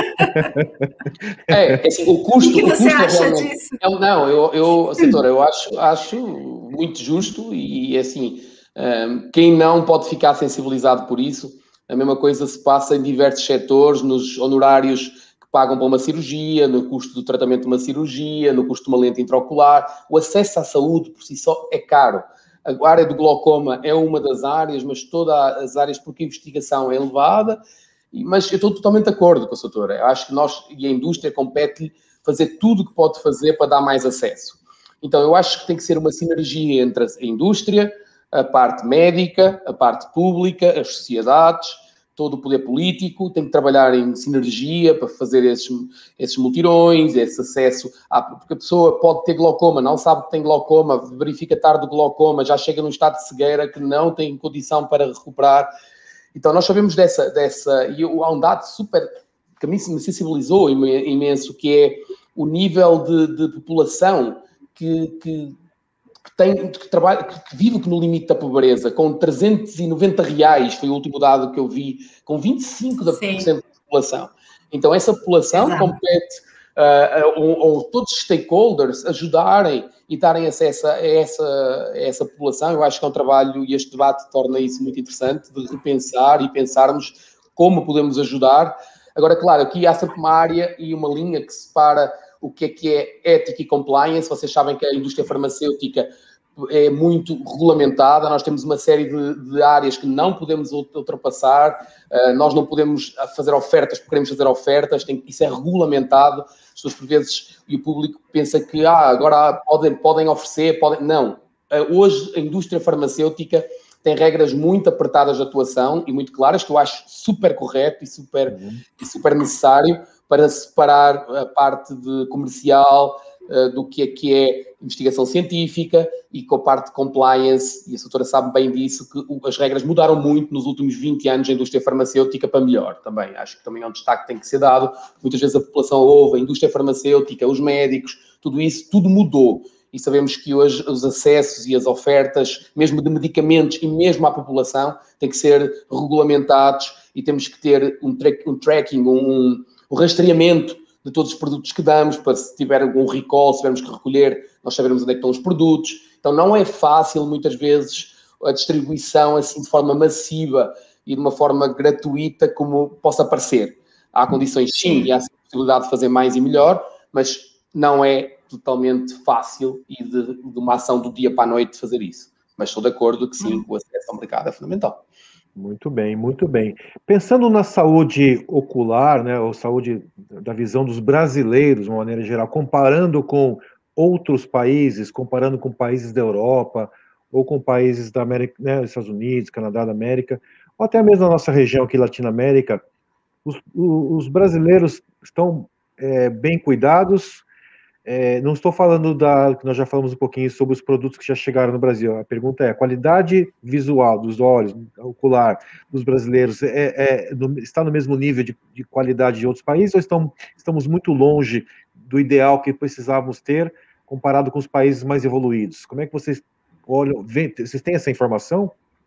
É, assim, o custo... O que, que o você custo acha realmente, disso? É, não, eu, eu setora, eu acho, acho muito justo e, assim, um, quem não pode ficar sensibilizado por isso. A mesma coisa se passa em diversos setores, nos honorários que pagam para uma cirurgia, no custo do tratamento de uma cirurgia, no custo de uma lente intraocular. O acesso à saúde, por si só, é caro. A área do glaucoma é uma das áreas, mas todas as áreas, porque a investigação é elevada, mas eu estou totalmente de acordo com a doutora. Eu acho que nós e a indústria compete fazer tudo o que pode fazer para dar mais acesso. Então, eu acho que tem que ser uma sinergia entre a indústria, a parte médica, a parte pública, as sociedades, todo o poder político, tem que trabalhar em sinergia para fazer esses, esses multirões, esse acesso, à, porque a pessoa pode ter glaucoma, não sabe que tem glaucoma, verifica tarde o glaucoma, já chega num estado de cegueira que não tem condição para recuperar. Então, nós sabemos dessa, dessa e há um dado super, que a mim me sensibilizou imenso, que é o nível de, de população que, que, que, tem, que, trabalha, que vive no limite da pobreza, com trezentos e noventa reais, foi o último dado que eu vi, com vinte e cinco por cento da população. Então, essa população Exato. compete uh, ou, ou todos os stakeholders ajudarem e darem acesso a essa, a essa população. Eu acho que é um trabalho, e este debate torna isso muito interessante, de repensar e pensarmos como podemos ajudar. Agora, claro, aqui há sempre uma área e uma linha que separa o que é que é ética e compliance. Vocês sabem que a indústria farmacêutica é muito regulamentada, nós temos uma série de, de áreas que não podemos ultrapassar, uh, nós não podemos fazer ofertas porque queremos fazer ofertas, tem, isso é regulamentado. As pessoas, por vezes, e o público pensa que ah, agora podem, podem oferecer, podem... Não. Uh, hoje, a indústria farmacêutica tem regras muito apertadas de atuação e muito claras, que eu acho super correto e super, uhum. e super necessário para separar a parte de comercial uh, do que é que é investigação científica e com a parte de compliance, e a doutora sabe bem disso, que as regras mudaram muito nos últimos vinte anos da indústria farmacêutica para melhor também. Acho que também é um destaque que tem que ser dado. Muitas vezes a população ouve, a indústria farmacêutica, os médicos, tudo isso, tudo mudou. E sabemos que hoje os acessos e as ofertas, mesmo de medicamentos e mesmo à população, têm que ser regulamentados e temos que ter um, tra um tracking, um, um rastreamento de todos os produtos que damos, para se tiver algum recall, se tivermos que recolher, nós sabermos onde é que estão os produtos. Então não é fácil, muitas vezes, a distribuição assim de forma massiva e de uma forma gratuita como possa parecer. Há condições sim, e há a possibilidade de fazer mais e melhor, mas não é totalmente fácil e de, de uma ação do dia para a noite fazer isso. Mas estou de acordo que sim, o acesso ao mercado é fundamental. Muito bem, muito bem. Pensando na saúde ocular, né, ou saúde da visão dos brasileiros, de uma maneira geral, comparando com outros países, comparando com países da Europa, ou com países da América, né, Estados Unidos, Canadá, da América, ou até mesmo na nossa região aqui, Latinoamérica, os, os brasileiros estão é, bem cuidados. É, não estou falando da, que nós já falamos um pouquinho sobre os produtos que já chegaram no Brasil. A pergunta é, a qualidade visual dos olhos, ocular dos brasileiros é, é, no, está no mesmo nível de, de qualidade de outros países ou estão, estamos muito longe do ideal que precisávamos ter comparado com os países mais evoluídos? Como é que vocês olham, vê, vocês têm essa informação?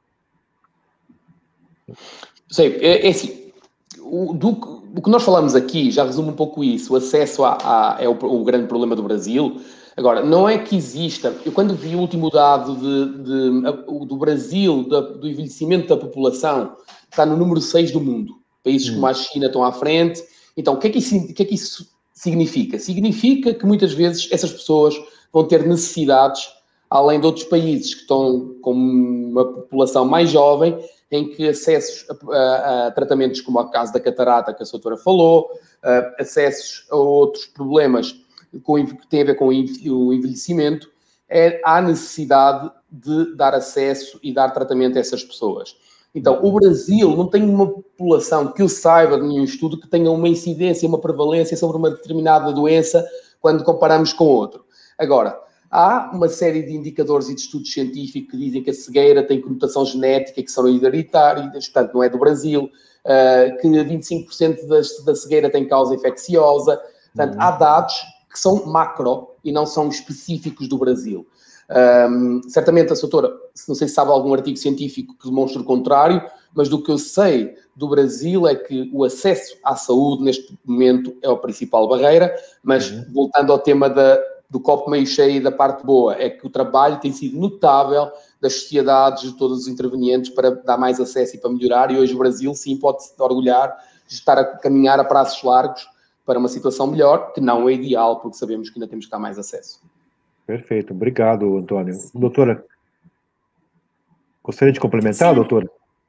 Sei, é, é assim, o, do, o que nós falamos aqui já resume um pouco isso. O acesso a, a, é o, o grande problema do Brasil. Agora, não é que exista... Eu quando vi o último dado de, de, a, do Brasil, da, do envelhecimento da população, está no número seis do mundo. Países hum. como a China estão à frente. Então, o que é que isso, o que é que isso significa? Significa que muitas vezes essas pessoas vão ter necessidades, além de outros países que estão com uma população mais jovem, em que acessos a, a, a tratamentos como o caso da catarata, que a doutora falou, a, acessos a outros problemas com, que têm a ver com o envelhecimento, é, há necessidade de dar acesso e dar tratamento a essas pessoas. Então, o Brasil não tem uma população que eu saiba de nenhum estudo que tenha uma incidência, uma prevalência sobre uma determinada doença quando comparamos com outro. Agora, há uma série de indicadores e de estudos científicos que dizem que a cegueira tem conotação genética, que são hereditárias, portanto, não é do Brasil, uh, que vinte e cinco por cento da, da cegueira tem causa infecciosa. Portanto, uhum. há dados que são macro e não são específicos do Brasil. Um, certamente a doutora, não sei se sabe algum artigo científico que demonstre o contrário, mas do que eu sei do Brasil é que o acesso à saúde neste momento é a principal barreira, mas uhum. voltando ao tema da do copo meio cheio e da parte boa, é que o trabalho tem sido notável das sociedades, de todos os intervenientes, para dar mais acesso e para melhorar, e hoje o Brasil, sim, pode-se orgulhar de estar a caminhar a prazos largos para uma situação melhor, que não é ideal, porque sabemos que ainda temos que dar mais acesso. Perfeito, obrigado, Antônio. Doutora, gostaria de complementar, sim. doutora?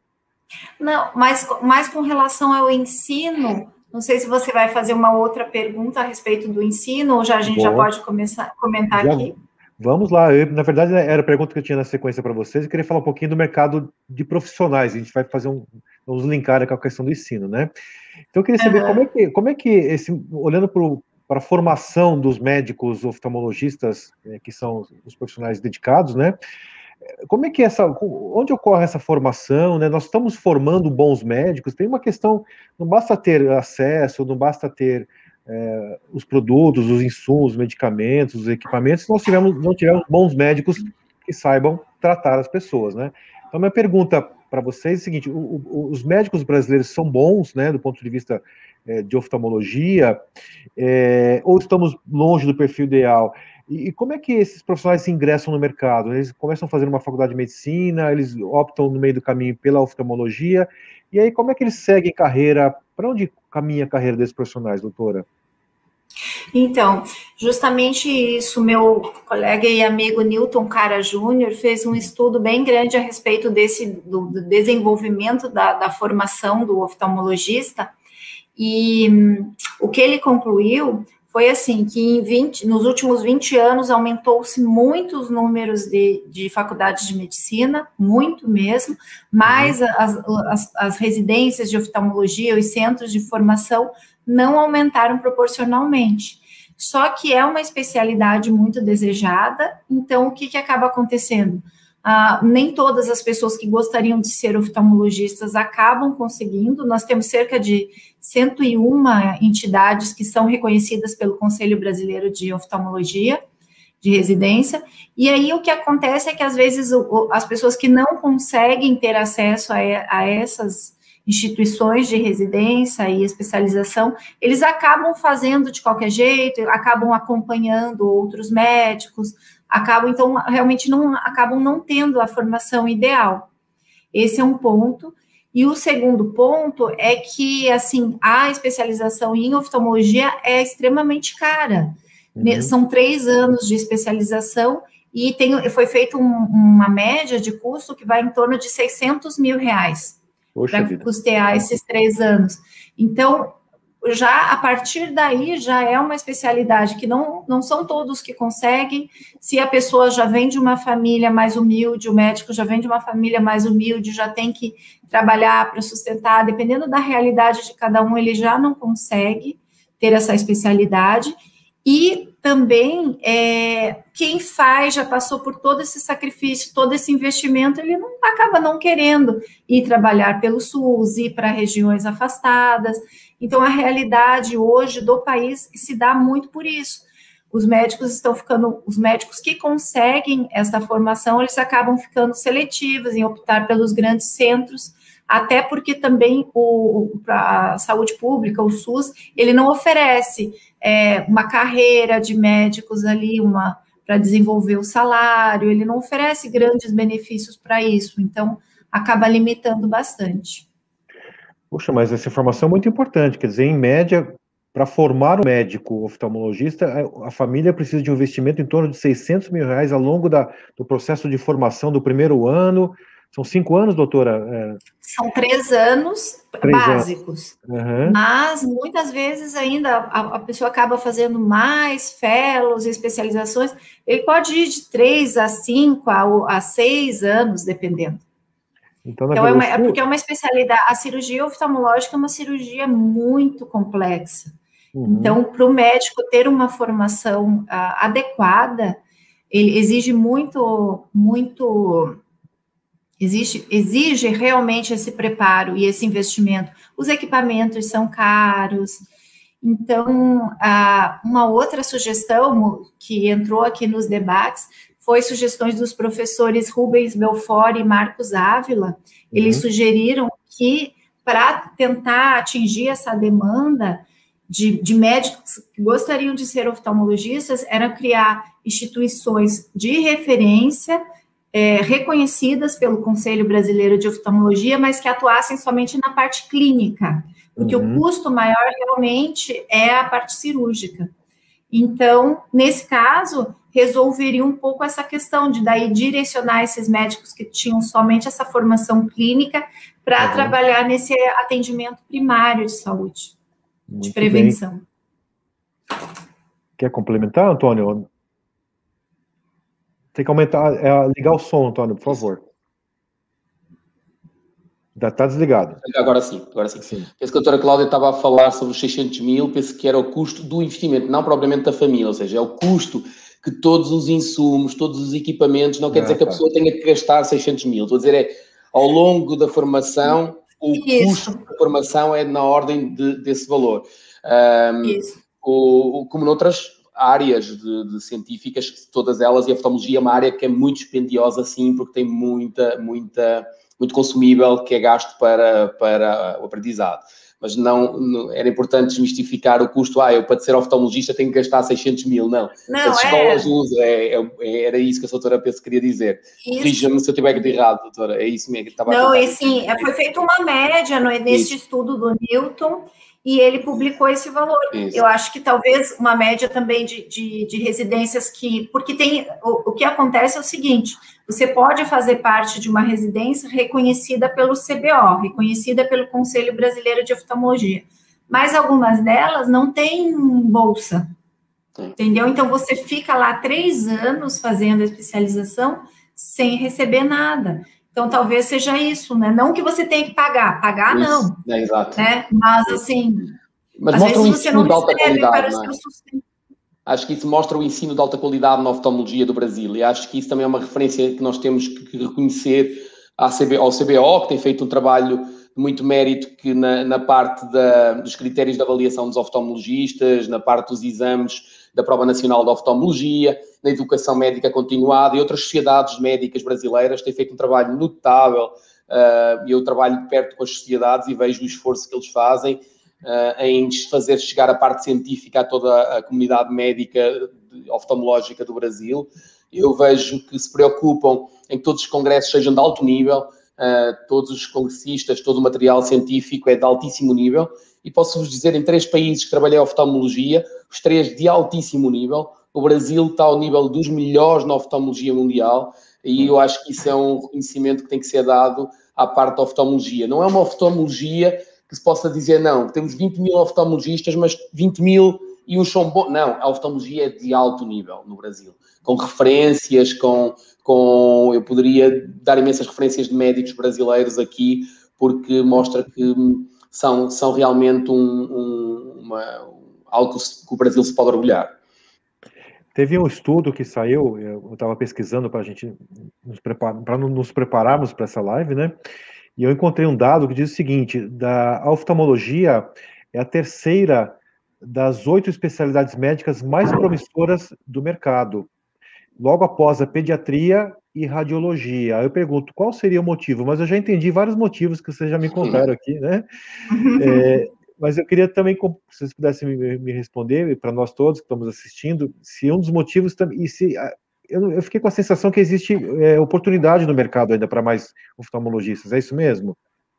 Não, mas, mas com relação ao ensino... Não sei se você vai fazer uma outra pergunta a respeito do ensino, ou já a gente Bom, já pode começar comentar já, aqui. Vamos lá. Eu, na verdade, era a pergunta que eu tinha na sequência para vocês. Eu queria falar um pouquinho do mercado de profissionais. A gente vai fazer um... Vamos linkar com a questão do ensino, né? Então, eu queria saber uhum. como é que, como é que esse, olhando para a formação dos médicos oftalmologistas, é, que são os profissionais dedicados, né? como é que é essa, onde ocorre essa formação, né? Nós estamos formando bons médicos, tem uma questão, não basta ter acesso, não basta ter é, os produtos, os insumos, os medicamentos, os equipamentos, se nós tivermos, não tivermos bons médicos que saibam tratar as pessoas, né? Então, minha pergunta para vocês é o seguinte, o, o, os médicos brasileiros são bons, né, do ponto de vista é, de oftalmologia, é, ou estamos longe do perfil ideal? E, e como é que esses profissionais se ingressam no mercado? Eles começam a fazer uma faculdade de medicina, eles optam no meio do caminho pela oftalmologia, e aí como é que eles seguem carreira? Para onde caminha a carreira desses profissionais, doutora? Então, justamente isso, meu colega e amigo Newton Cara Júnior fez um estudo bem grande a respeito desse, do, do desenvolvimento da, da formação do oftalmologista, e hum, o que ele concluiu foi assim, que em vinte, nos últimos vinte anos aumentou-se muito os números de, de faculdades de medicina, muito mesmo, mas as, as, as residências de oftalmologia, os centros de formação não aumentaram proporcionalmente. Só que é uma especialidade muito desejada, então o que, que acaba acontecendo? Ah, nem todas as pessoas que gostariam de ser oftalmologistas acabam conseguindo. Nós temos cerca de cento e uma entidades que são reconhecidas pelo Conselho Brasileiro de Oftalmologia, de residência, e aí o que acontece é que às vezes o, as pessoas que não conseguem ter acesso a, a essas instituições de residência e especialização, eles acabam fazendo de qualquer jeito, acabam acompanhando outros médicos, acabam, então, realmente não, acabam não tendo a formação ideal. Esse é um ponto. E o segundo ponto é que, assim, a especialização em oftalmologia é extremamente cara. Uhum. São três anos de especialização e tem, foi feita um, uma média de custo que vai em torno de seiscentos mil reais para custear esses três anos. Então, já a partir daí, já é uma especialidade que não, não são todos que conseguem. Se a pessoa já vem de uma família mais humilde, o médico já vem de uma família mais humilde, já tem que trabalhar para sustentar, dependendo da realidade de cada um, ele já não consegue ter essa especialidade. E também, é, quem faz, já passou por todo esse sacrifício, todo esse investimento, ele não, acaba não querendo ir trabalhar pelo SUS, ir para regiões afastadas. Então, a realidade hoje do país se dá muito por isso. Os médicos estão ficando, os médicos que conseguem essa formação, eles acabam ficando seletivos em optar pelos grandes centros, até porque também o, a saúde pública, o SUS, ele não oferece é, uma carreira de médicos ali, uma para desenvolver o salário, ele não oferece grandes benefícios para isso, então acaba limitando bastante. Poxa, mas essa informação é muito importante, quer dizer, em média, para formar um médico oftalmologista, a família precisa de um investimento em torno de seiscentos mil reais ao longo da, do processo de formação do primeiro ano. São cinco anos, doutora? É... São três anos três básicos, anos. Uhum. Mas muitas vezes ainda a, a pessoa acaba fazendo mais fellows e especializações, ele pode ir de três a cinco a, a seis anos, dependendo. Então, então é, uma, é porque é uma especialidade, a cirurgia oftalmológica é uma cirurgia muito complexa. Uhum. Então, para o médico ter uma formação uh, adequada, ele exige muito, muito, exige, exige realmente esse preparo e esse investimento. Os equipamentos são caros. Então, uh, uma outra sugestão que entrou aqui nos debates foi sugestões dos professores Rubens Belfort e Marcos Ávila. Eles uhum. sugeriram que, para tentar atingir essa demanda de, de médicos que gostariam de ser oftalmologistas, era criar instituições de referência, é, reconhecidas pelo Conselho Brasileiro de Oftalmologia, mas que atuassem somente na parte clínica, porque uhum. o custo maior realmente é a parte cirúrgica. Então, nesse caso, resolveria um pouco essa questão de daí direcionar esses médicos que tinham somente essa formação clínica para uhum. trabalhar nesse atendimento primário de saúde, muito de prevenção. Bem. Quer complementar, Antônio? Tem que aumentar, é, ligar o som, Antônio, por favor. Está desligado. Agora sim, agora sim. sim. Penso que a doutora Cláudia estava a falar sobre os seiscentos mil, penso que era o custo do investimento, não propriamente da família, ou seja, é o custo que todos os insumos, todos os equipamentos, não quer dizer que a pessoa tenha que gastar seiscentos mil. Estou a dizer, é, ao longo da formação, o Isso. custo da formação é na ordem de, desse valor. Um, Isso. o, o, como noutras áreas de, de científicas, todas elas, e a oftalmologia é uma área que é muito dispendiosa, sim, porque tem muita, muita, muito consumível que é gasto para, para o aprendizado. Mas não, não, era importante desmistificar o custo. Ah, eu para ser oftalmologista tenho que gastar seiscentos mil. Não, não as escolas é... usam, é, é, era isso que a doutora Penso queria dizer. Corrija-me se eu estiver de errado, doutora, é isso mesmo que estava não, a e sim, foi feita uma média no, nesse isso. estudo do Newton, e ele publicou esse valor. Isso. Eu acho que talvez uma média também de, de, de residências que... Porque tem... O, o que acontece é o seguinte, você pode fazer parte de uma residência reconhecida pelo C B O, reconhecida pelo Conselho Brasileiro de Oftalmologia, mas algumas delas não têm bolsa, entendeu? Então, você fica lá três anos fazendo a especialização sem receber nada. Então, talvez seja isso, né? Não que você tenha que pagar, pagar isso, não. É, exato. Né? Mas, assim, mas às mostra vezes um você não de alta recebe qualidade, para o não é? seu sustento. Acho que isso mostra o ensino de alta qualidade na oftalmologia do Brasil, e acho que isso também é uma referência que nós temos que reconhecer à C B, ao C B O, que tem feito um trabalho de muito mérito que na, na parte da, dos critérios de avaliação dos oftalmologistas, na parte dos exames da Prova Nacional de Oftalmologia, na educação médica continuada e outras sociedades médicas brasileiras têm feito um trabalho notável. Uh, eu trabalho de perto com as sociedades e vejo o esforço que eles fazem uh, em fazer chegar a parte científica a toda a comunidade médica oftalmológica do Brasil. Eu vejo que se preocupam em que todos os congressos sejam de alto nível, uh, todos os congressistas, todo o material científico é de altíssimo nível, e posso-vos dizer, em três países que trabalhei a oftalmologia, os três de altíssimo nível. O Brasil está ao nível dos melhores na oftalmologia mundial, e eu acho que isso é um reconhecimento que tem que ser dado à parte da oftalmologia. Não é uma oftalmologia que se possa dizer, não, temos vinte mil oftalmologistas, mas vinte mil e uns são bons. Não, a oftalmologia é de alto nível no Brasil, com referências, com, com... Eu poderia dar imensas referências de médicos brasileiros aqui, porque mostra que são, são realmente um, um, uma, algo que o Brasil se pode orgulhar. Teve um estudo que saiu, eu estava pesquisando para a gente nos preparar, para nos prepararmos para essa live, né? E eu encontrei um dado que diz o seguinte: da a oftalmologia é a terceira das oito especialidades médicas mais promissoras do mercado, logo após a pediatria e radiologia. Aí eu pergunto, qual seria o motivo? Mas eu já entendi vários motivos que vocês já me contaram aqui, né? É, mas eu queria também, se vocês pudessem me, me responder, para nós todos que estamos assistindo, se um dos motivos também, e se eu, eu fiquei com a sensação que existe é, oportunidade no mercado ainda para mais oftalmologistas, é isso mesmo?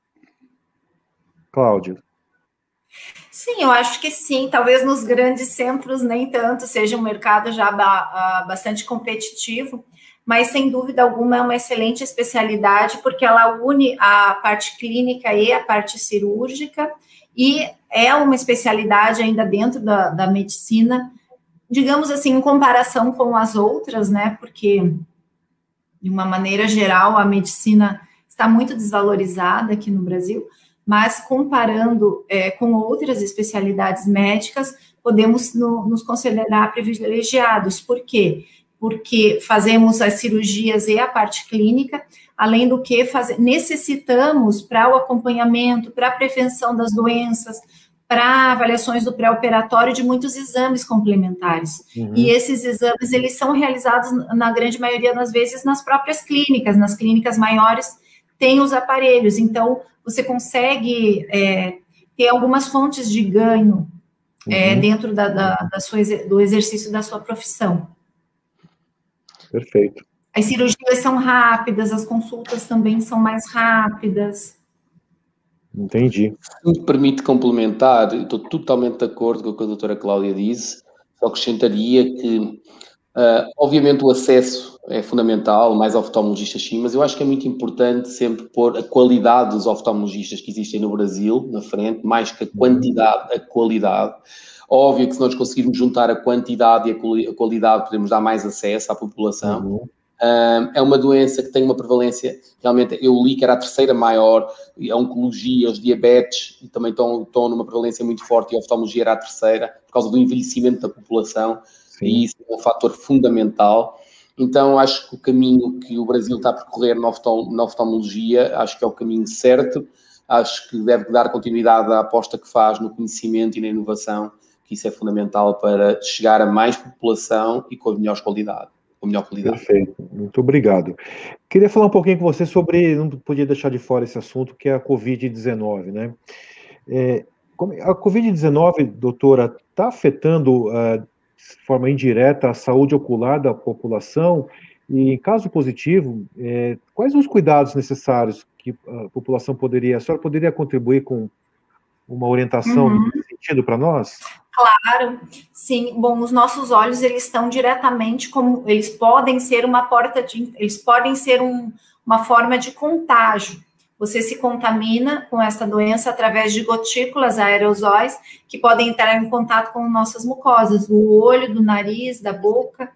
Cláudio? Sim, eu acho que sim, talvez nos grandes centros nem tanto, seja um mercado já ba bastante competitivo, mas sem dúvida alguma é uma excelente especialidade, porque ela une a parte clínica e a parte cirúrgica, e é uma especialidade ainda dentro da, da medicina, digamos assim, em comparação com as outras, né, porque, de uma maneira geral, a medicina está muito desvalorizada aqui no Brasil, mas comparando é, com outras especialidades médicas, podemos no, nos considerar privilegiados. Por quê? Porque fazemos as cirurgias e a parte clínica, além do que faz, necessitamos para o acompanhamento, para a prevenção das doenças, para avaliações do pré-operatório de muitos exames complementares. Uhum. E esses exames, eles são realizados, na grande maioria das vezes, nas próprias clínicas, nas clínicas maiores, tem os aparelhos, então você consegue é, ter algumas fontes de ganho uhum. é, dentro da, da, da sua, do exercício da sua profissão. Perfeito. As cirurgias são rápidas, as consultas também são mais rápidas. Entendi. Se me permite complementar, estou totalmente de acordo com o que a doutora Cláudia disse, só acrescentaria que, uh, obviamente, o acesso é fundamental, mais oftalmologistas sim, mas eu acho que é muito importante sempre pôr a qualidade dos oftalmologistas que existem no Brasil na frente, mais que a quantidade, a qualidade. Óbvio que se nós conseguirmos juntar a quantidade e a qualidade, podemos dar mais acesso à população. Uhum. Uh, é uma doença que tem uma prevalência, realmente, eu li que era a terceira maior, a oncologia, os diabetes, e também estão, estão numa prevalência muito forte, e a oftalmologia era a terceira, por causa do envelhecimento da população, Sim. e isso é um fator fundamental. Então, acho que o caminho que o Brasil está a percorrer na oftalmologia, acho que é o caminho certo, acho que deve dar continuidade à aposta que faz no conhecimento e na inovação, que isso é fundamental para chegar a mais população e com a melhor qualidade. Com a melhor qualidade. Perfeito, muito obrigado. Queria falar um pouquinho com você sobre, não podia deixar de fora esse assunto, que é a covid dezenove, né? É, a covid dezenove, doutora, está afetando uh, de forma indireta a saúde ocular da população? E, em caso positivo, é, quais os cuidados necessários que a população poderia, a senhora poderia contribuir com uma orientação uhum. nesse sentido para nós? Claro, sim. Bom, os nossos olhos, eles estão diretamente como, eles podem ser uma porta de, eles podem ser um, uma forma de contágio. Você se contamina com essa doença através de gotículas aerosóis que podem entrar em contato com nossas mucosas, do olho, do nariz, da boca.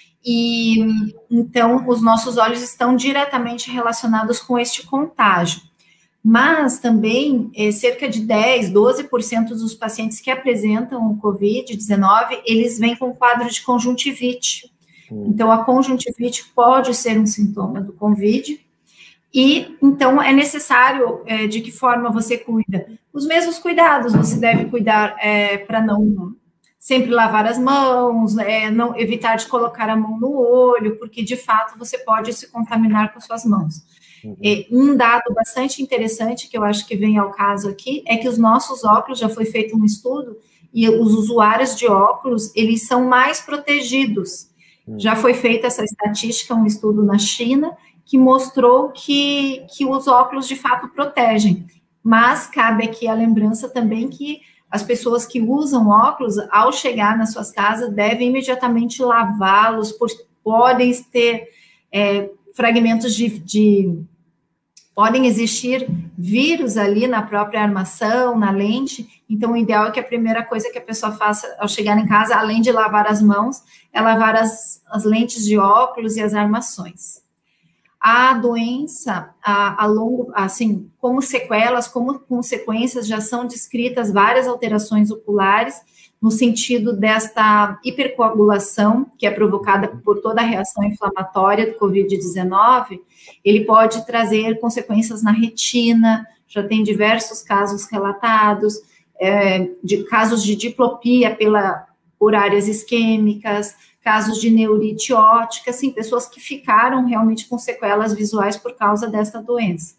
E então os nossos olhos estão diretamente relacionados com este contágio. Mas também, é, cerca de dez, doze por cento dos pacientes que apresentam o covid dezenove, eles vêm com quadro de conjuntivite. Hum. Então, a conjuntivite pode ser um sintoma do Covid. E, então, é necessário, é, de que forma você cuida? Os mesmos cuidados, você deve cuidar é, para não sempre lavar as mãos, é, não evitar de colocar a mão no olho, porque, de fato, você pode se contaminar com suas mãos. Uhum. É, um dado bastante interessante, que eu acho que vem ao caso aqui, é que os nossos óculos, já foi feito um estudo, e os usuários de óculos, eles são mais protegidos. Uhum. Já foi feita essa estatística, um estudo na China, que mostrou que, que os óculos, de fato, protegem. Mas cabe aqui a lembrança também que as pessoas que usam óculos, ao chegar nas suas casas, devem imediatamente lavá-los, podem ter é, fragmentos de, de... podem existir vírus ali na própria armação, na lente, então o ideal é que a primeira coisa que a pessoa faça ao chegar em casa, além de lavar as mãos, é lavar as, as lentes de óculos e as armações. A doença, a, a longo, assim, como sequelas, como consequências, já são descritas várias alterações oculares, no sentido desta hipercoagulação, que é provocada por toda a reação inflamatória do covid dezenove, ele pode trazer consequências na retina, já tem diversos casos relatados, é, de casos de diplopia pela, por áreas isquêmicas, casos de neurite óptica, assim, pessoas que ficaram realmente com sequelas visuais por causa desta doença.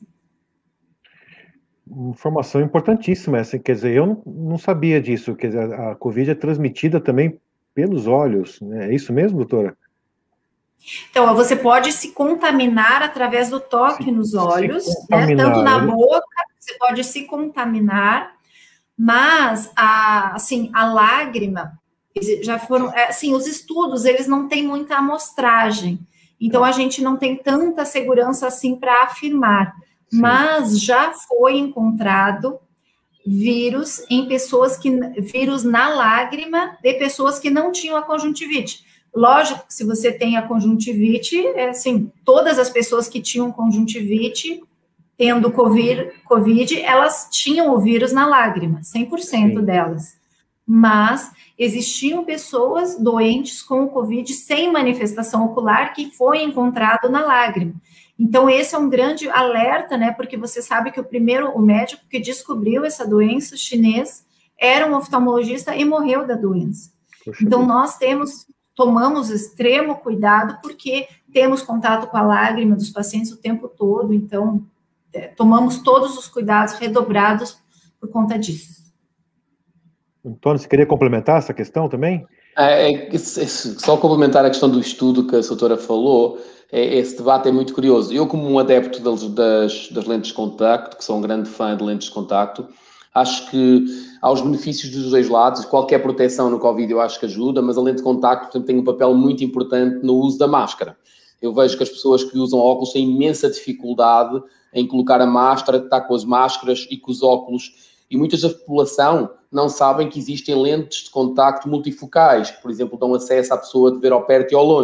Informação importantíssima essa, quer dizer, eu não, não sabia disso, quer dizer, a Covid é transmitida também pelos olhos, né? É isso mesmo, doutora? Então, você pode se contaminar através do toque se, nos olhos, né? Tanto na boca, você pode se contaminar, mas, a, assim, a lágrima, já foram, assim, os estudos, eles não têm muita amostragem, então a gente não tem tanta segurança assim para afirmar, Sim. mas já foi encontrado vírus em pessoas que, vírus na lágrima de pessoas que não tinham a conjuntivite. Lógico que se você tem a conjuntivite, é assim, todas as pessoas que tinham conjuntivite, tendo COVID, COVID, elas tinham o vírus na lágrima, cem por cento Sim. delas. Mas existiam pessoas doentes com o Covid sem manifestação ocular que foi encontrado na lágrima. Então, esse é um grande alerta, né, porque você sabe que o primeiro, o médico que descobriu essa doença, chinês, era um oftalmologista e morreu da doença. Poxa então, Deus. Nós temos, tomamos extremo cuidado porque temos contato com a lágrima dos pacientes o tempo todo, então, é, tomamos todos os cuidados redobrados por conta disso. Antônio, você queria complementar essa questão também? É, é, só complementar a questão do estudo que a doutora falou, é, esse debate é muito curioso. Eu, como um adepto das, das, das lentes de contacto, que sou um grande fã de lentes de contacto, acho que há os benefícios dos dois lados. Qualquer proteção no Covid eu acho que ajuda, mas a lente de contacto, portanto, tem um papel muito importante no uso da máscara. Eu vejo que as pessoas que usam óculos têm imensa dificuldade em colocar a máscara, estar com as máscaras e com os óculos. E muitas da população não sabem que existem lentes de contacto multifocais, que, por exemplo, dão acesso à pessoa de ver ao perto e ao longe.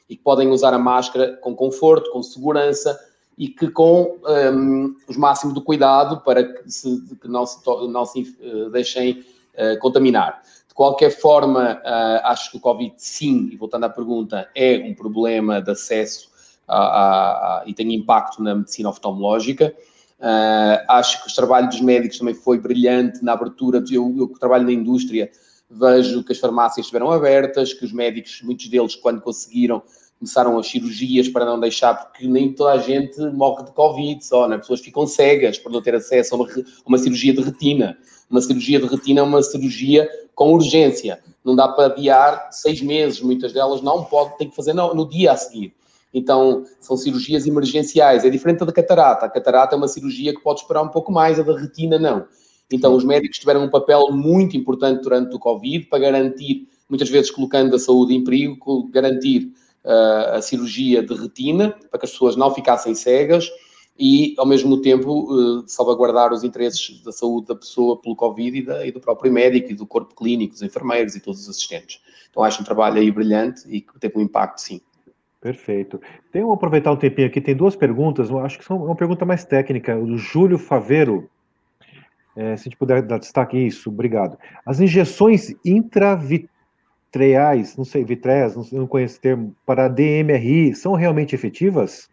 e que podem usar a máscara com conforto, com segurança e que com um, os máximos de cuidado para que, se, que não se, não se uh, deixem uh, contaminar. De qualquer forma, uh, acho que o Covid, sim, e voltando à pergunta, é um problema de acesso a, a, a, e tem impacto na medicina oftalmológica. Uh, acho que o trabalho dos médicos também foi brilhante na abertura. Eu, eu que trabalho na indústria, vejo que as farmácias estiveram abertas, que os médicos, muitos deles, quando conseguiram, começaram as cirurgias para não deixar, porque nem toda a gente morre de Covid só, né? As pessoas ficam cegas por não ter acesso a uma, uma cirurgia de retina. Uma cirurgia de retina é uma cirurgia com urgência. Não dá para adiar seis meses, muitas delas não pode, tem que fazer no, no dia a seguir. Então, são cirurgias emergenciais. É diferente da catarata. A catarata é uma cirurgia que pode esperar um pouco mais, a da retina não. Então, os médicos tiveram um papel muito importante durante o Covid para garantir, muitas vezes colocando a saúde em perigo, garantir uh, a cirurgia de retina, para que as pessoas não ficassem cegas e, ao mesmo tempo, uh, salvaguardar os interesses da saúde da pessoa pelo Covid e, da, e do próprio médico e do corpo clínico, dos enfermeiros e todos os assistentes. Então, acho um trabalho aí brilhante e que teve um impacto, sim. Perfeito. Tem, vou aproveitar um tempinho aqui, tem duas perguntas, acho que são uma pergunta mais técnica, o do Júlio Faveiro. É, se a gente puder dar destaque isso, obrigado. As injeções intravitreais, não sei, vitreias, não, não conheço o termo, para D M R I, são realmente efetivas?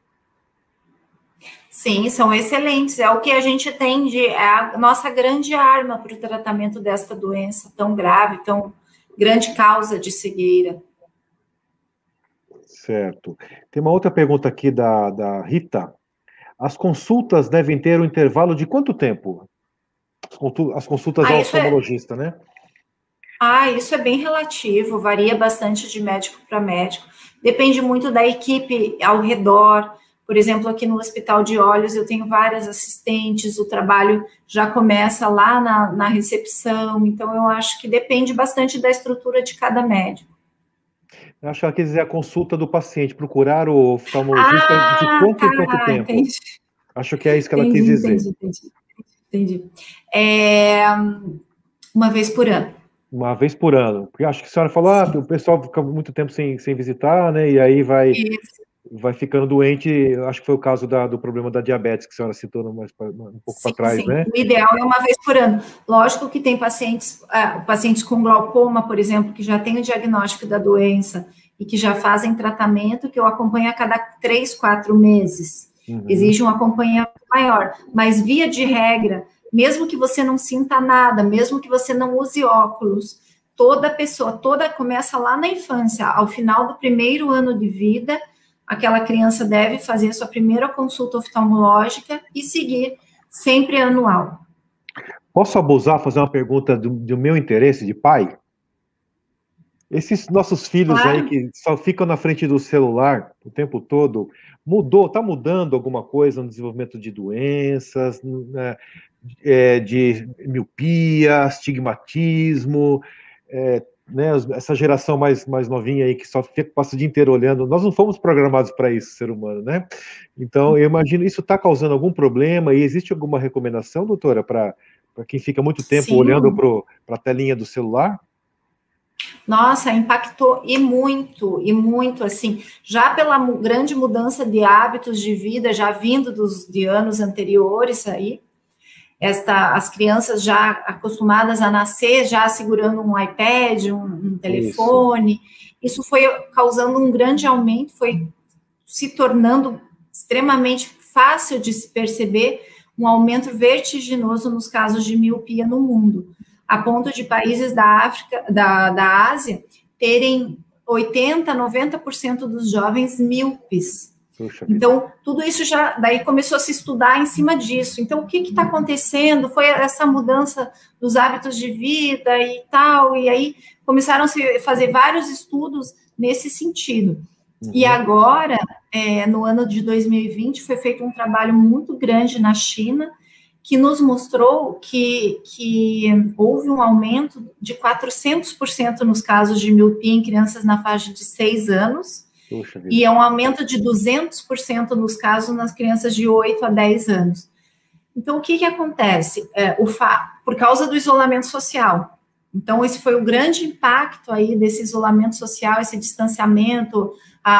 Sim, são excelentes. É o que a gente tem de... É a nossa grande arma para o tratamento desta doença tão grave, tão grande causa de cegueira. Certo. Tem uma outra pergunta aqui da, da Rita. As consultas devem ter um intervalo de quanto tempo? As consultas ah, ao oftalmologista, é... né? Ah, isso é bem relativo, varia bastante de médico para médico. Depende muito da equipe ao redor. Por exemplo, aqui no Hospital de Olhos, eu tenho várias assistentes, o trabalho já começa lá na, na recepção, então eu acho que depende bastante da estrutura de cada médico. Eu acho que ela quer dizer a consulta do paciente, procurar o oftalmologista ah, de quanto tá, em quanto tempo. Entendi. Acho que é isso que ela entendi, quis dizer. Entendi, entendi. Entendi. É, uma vez por ano. Uma vez por ano. Porque acho que a senhora falou, ah, o pessoal fica muito tempo sem, sem visitar, né? E aí vai, vai ficando doente. Acho que foi o caso da, do problema da diabetes, que a senhora citou mais, um pouco para trás, sim. né? O ideal é uma vez por ano. Lógico que tem pacientes, uh, pacientes com glaucoma, por exemplo, que já têm o diagnóstico da doença e que já fazem tratamento, que eu acompanho a cada três, quatro meses. Uhum. Exige um acompanhamento maior, mas via de regra, mesmo que você não sinta nada, mesmo que você não use óculos, toda pessoa, toda começa lá na infância, ao final do primeiro ano de vida, aquela criança deve fazer sua primeira consulta oftalmológica e seguir sempre anual. Posso abusar, fazer uma pergunta do, do meu interesse de pai? Esses nossos filhos claro. aí que só ficam na frente do celular o tempo todo, mudou, está mudando alguma coisa no desenvolvimento de doenças, né, é, de miopia, astigmatismo, é, né, essa geração mais, mais novinha aí que só fica, passa o dia inteiro olhando, nós não fomos programados para isso, ser humano, né? Então, eu imagino, isso está causando algum problema e existe alguma recomendação, doutora, para quem fica muito tempo Sim. olhando para a telinha do celular? Nossa, impactou e muito, e muito, assim, já pela grande mudança de hábitos de vida, já vindo dos de anos anteriores aí, esta, as crianças já acostumadas a nascer, já segurando um iPad, um, um telefone, isso. isso foi causando um grande aumento, foi se tornando extremamente fácil de se perceber um aumento vertiginoso nos casos de miopia no mundo, a ponto de países da África, da, da Ásia, terem oitenta, noventa por cento dos jovens míopes. Puxa então, vida. Tudo isso já, daí começou a se estudar em cima disso. Então, o que está acontecendo? Foi essa mudança dos hábitos de vida e tal, e aí começaram a se fazer vários estudos nesse sentido. Uhum. E agora, é, no ano de dois mil e vinte, foi feito um trabalho muito grande na China, que nos mostrou que, que houve um aumento de quatrocentos por cento nos casos de miopia em crianças na faixa de seis anos, e é um aumento de duzentos por cento nos casos nas crianças de oito a dez anos. Então, o que que acontece? É, o fa... Por causa do isolamento social, Então, esse foi o grande impacto aí desse isolamento social, esse distanciamento,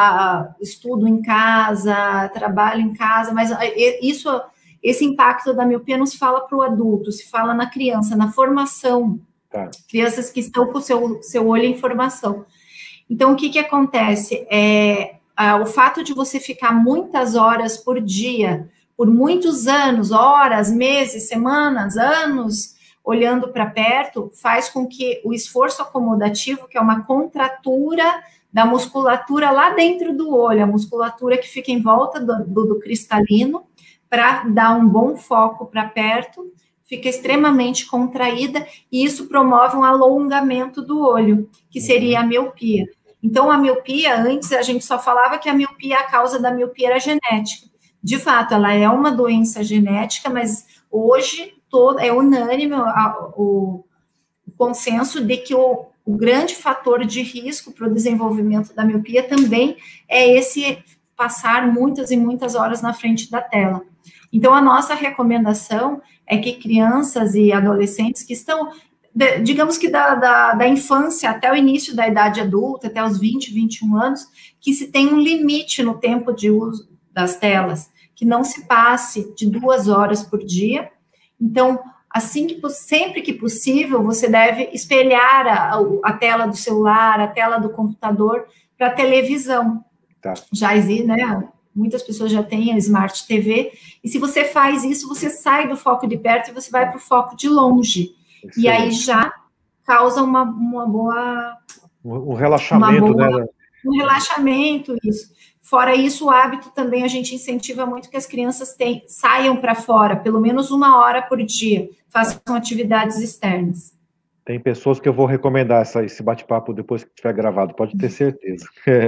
a, estudo em casa, trabalho em casa, mas isso, esse impacto da miopia não se fala para o adulto, se fala na criança, na formação. Tá. Crianças que estão com o seu, seu olho em formação. Então, o que que acontece? É, a, o fato de você ficar muitas horas por dia, por muitos anos, horas, meses, semanas, anos, olhando para perto, faz com que o esforço acomodativo, que é uma contratura da musculatura lá dentro do olho, a musculatura que fica em volta do, do, do cristalino, para dar um bom foco para perto, fica extremamente contraída, e isso promove um alongamento do olho, que seria a miopia. Então, a miopia, antes a gente só falava que a miopia, a causa da miopia era genética. De fato, ela é uma doença genética, mas hoje todo, é unânime a, o, o consenso de que o, o grande fator de risco para o desenvolvimento da miopia também é esse passar muitas e muitas horas na frente da tela. Então, a nossa recomendação é que crianças e adolescentes que estão, digamos que da, da, da infância até o início da idade adulta, até os vinte, vinte e um anos, que se tem um limite no tempo de uso das telas, que não se passe de duas horas por dia. Então, assim que sempre que possível, você deve espelhar a, a tela do celular, a tela do computador para a televisão. Tá. Já existe, né? Muitas pessoas já têm a Smart T V, e se você faz isso, você sai do foco de perto e você vai para o foco de longe. Excelente. E aí já causa uma, uma boa... Um relaxamento, uma boa, né? Um relaxamento, isso. Fora isso, o hábito também a gente incentiva muito que as crianças tem, saiam para fora, pelo menos uma hora por dia, façam atividades externas. Tem pessoas que eu vou recomendar essa, esse bate-papo depois que estiver gravado, pode ter certeza.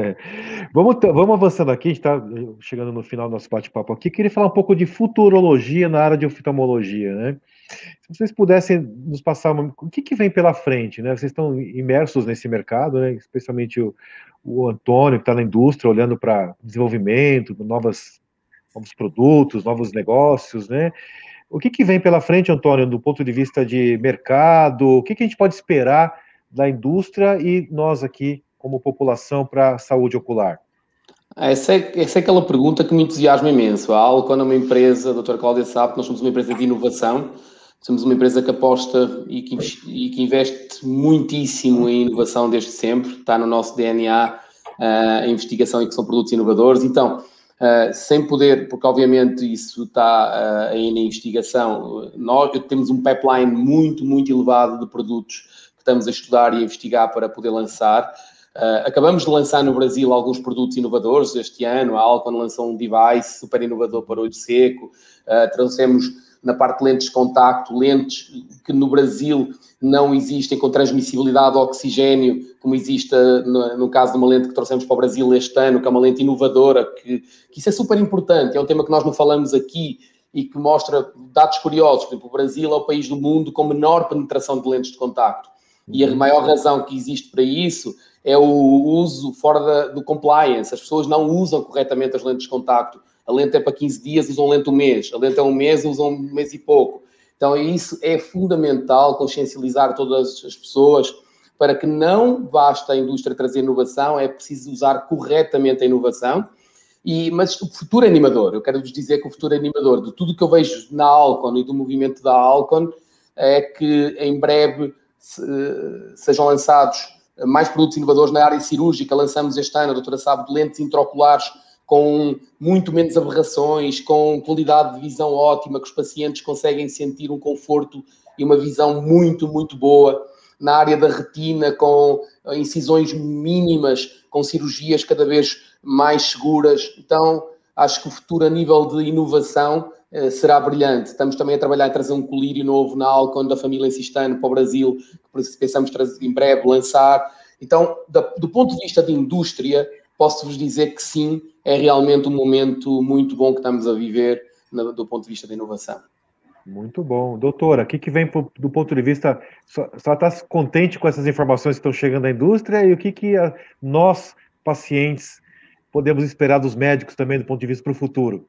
vamos, vamos avançando aqui, a gente está chegando no final do nosso bate-papo aqui. Queria falar um pouco de futurologia na área de oftalmologia, né? Se vocês pudessem nos passar uma, o que, que vem pela frente, né? Vocês estão imersos nesse mercado, né? Especialmente o, o Antônio, que está na indústria, olhando para desenvolvimento, novas, novos produtos, novos negócios, né? O que, que vem pela frente, Antônio, do ponto de vista de mercado? O que, que a gente pode esperar da indústria e nós aqui, como população, para a saúde ocular? Essa é, essa é aquela pergunta que me entusiasma imenso. A Alcon é uma empresa, a doutora Cláudia sabe, nós somos uma empresa de inovação, somos uma empresa que aposta e que, e que investe muitíssimo em inovação desde sempre, está no nosso D N A a investigação e que são produtos inovadores. Então, Uh, sem poder, porque obviamente isso está uh, aí na investigação, nós temos um pipeline muito, muito elevado de produtos que estamos a estudar e a investigar para poder lançar. Uh, acabamos de lançar no Brasil alguns produtos inovadores este ano. A Alcon lançou um device super inovador para olho seco. Uh, trouxemos na parte de lentes de contacto, lentes que no Brasil não existem com transmissibilidade ao oxigênio, como existe no, no caso de uma lente que trouxemos para o Brasil este ano, que é uma lente inovadora, que, que isso é super importante, é um tema que nós não falamos aqui e que mostra dados curiosos. Por exemplo, o Brasil é o país do mundo com menor penetração de lentes de contacto. E a maior razão que existe para isso é o uso fora da, do compliance. As pessoas não usam corretamente as lentes de contacto. A lente é para quinze dias, usam lente um mês. A lente é um mês, usam um mês e pouco. Então, isso é fundamental, consciencializar todas as pessoas para que não basta a indústria trazer inovação, é preciso usar corretamente a inovação. E, mas o futuro é animador. Eu quero vos dizer que o futuro é animador. De tudo que eu vejo na Alcon e do movimento da Alcon é que em breve se, sejam lançados mais produtos inovadores na área cirúrgica. Lançamos este ano, a doutora sabe, de lentes intraoculares com muito menos aberrações, com qualidade de visão ótima, que os pacientes conseguem sentir um conforto e uma visão muito, muito boa. Na área da retina, com incisões mínimas, com cirurgias cada vez mais seguras. Então, acho que o futuro a nível de inovação eh, será brilhante. Estamos também a trabalhar em trazer um colírio novo na Alcon da família Sistano para o Brasil, que pensamos trazer, em breve lançar. Então, da, do ponto de vista de indústria, posso-vos dizer que sim, é realmente um momento muito bom que estamos a viver no, do ponto de vista da inovação. Muito bom. Doutora, o que, que vem pro, do ponto de vista... Só está contente com essas informações que estão chegando da indústria e o que, que a, nós, pacientes, podemos esperar dos médicos também do ponto de vista para o futuro?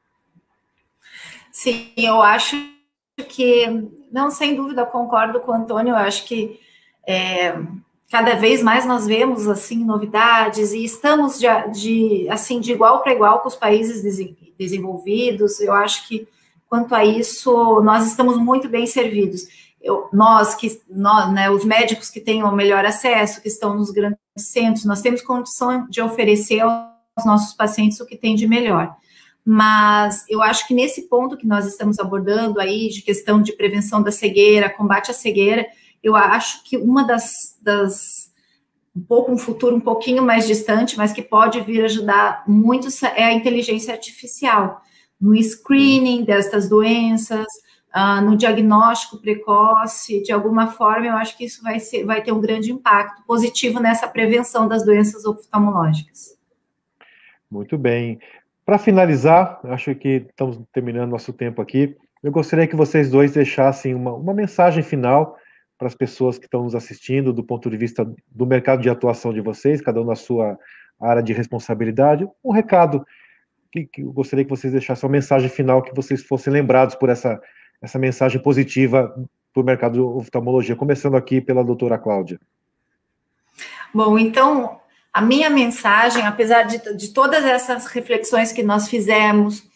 Sim, eu acho que... Não, sem dúvida, concordo com o Antônio. Eu acho que É, cada vez mais nós vemos, assim, novidades e estamos, de, de assim, de igual para igual com os países desenvolvidos. Eu acho que, quanto a isso, nós estamos muito bem servidos. Eu, nós, que, nós, né, os médicos que têm o melhor acesso, que estão nos grandes centros, nós temos condição de oferecer aos nossos pacientes o que tem de melhor. Mas eu acho que nesse ponto que nós estamos abordando aí, de questão de prevenção da cegueira, combate à cegueira, eu acho que uma das, das um pouco um futuro um pouquinho mais distante, mas que pode vir ajudar muito, é a inteligência artificial, no screening destas doenças, uh, no diagnóstico precoce. De alguma forma, eu acho que isso vai, ser, vai ter um grande impacto positivo nessa prevenção das doenças oftalmológicas. Muito bem. Para finalizar, acho que estamos terminando nosso tempo aqui, eu gostaria que vocês dois deixassem uma, uma mensagem final para as pessoas que estão nos assistindo, do ponto de vista do mercado de atuação de vocês, cada um na sua área de responsabilidade, um recado que, que eu gostaria que vocês deixassem, uma mensagem final, que vocês fossem lembrados por essa, essa mensagem positiva para o mercado de oftalmologia, começando aqui pela doutora Cláudia. Bom, então, a minha mensagem, apesar de, de todas essas reflexões que nós fizemos,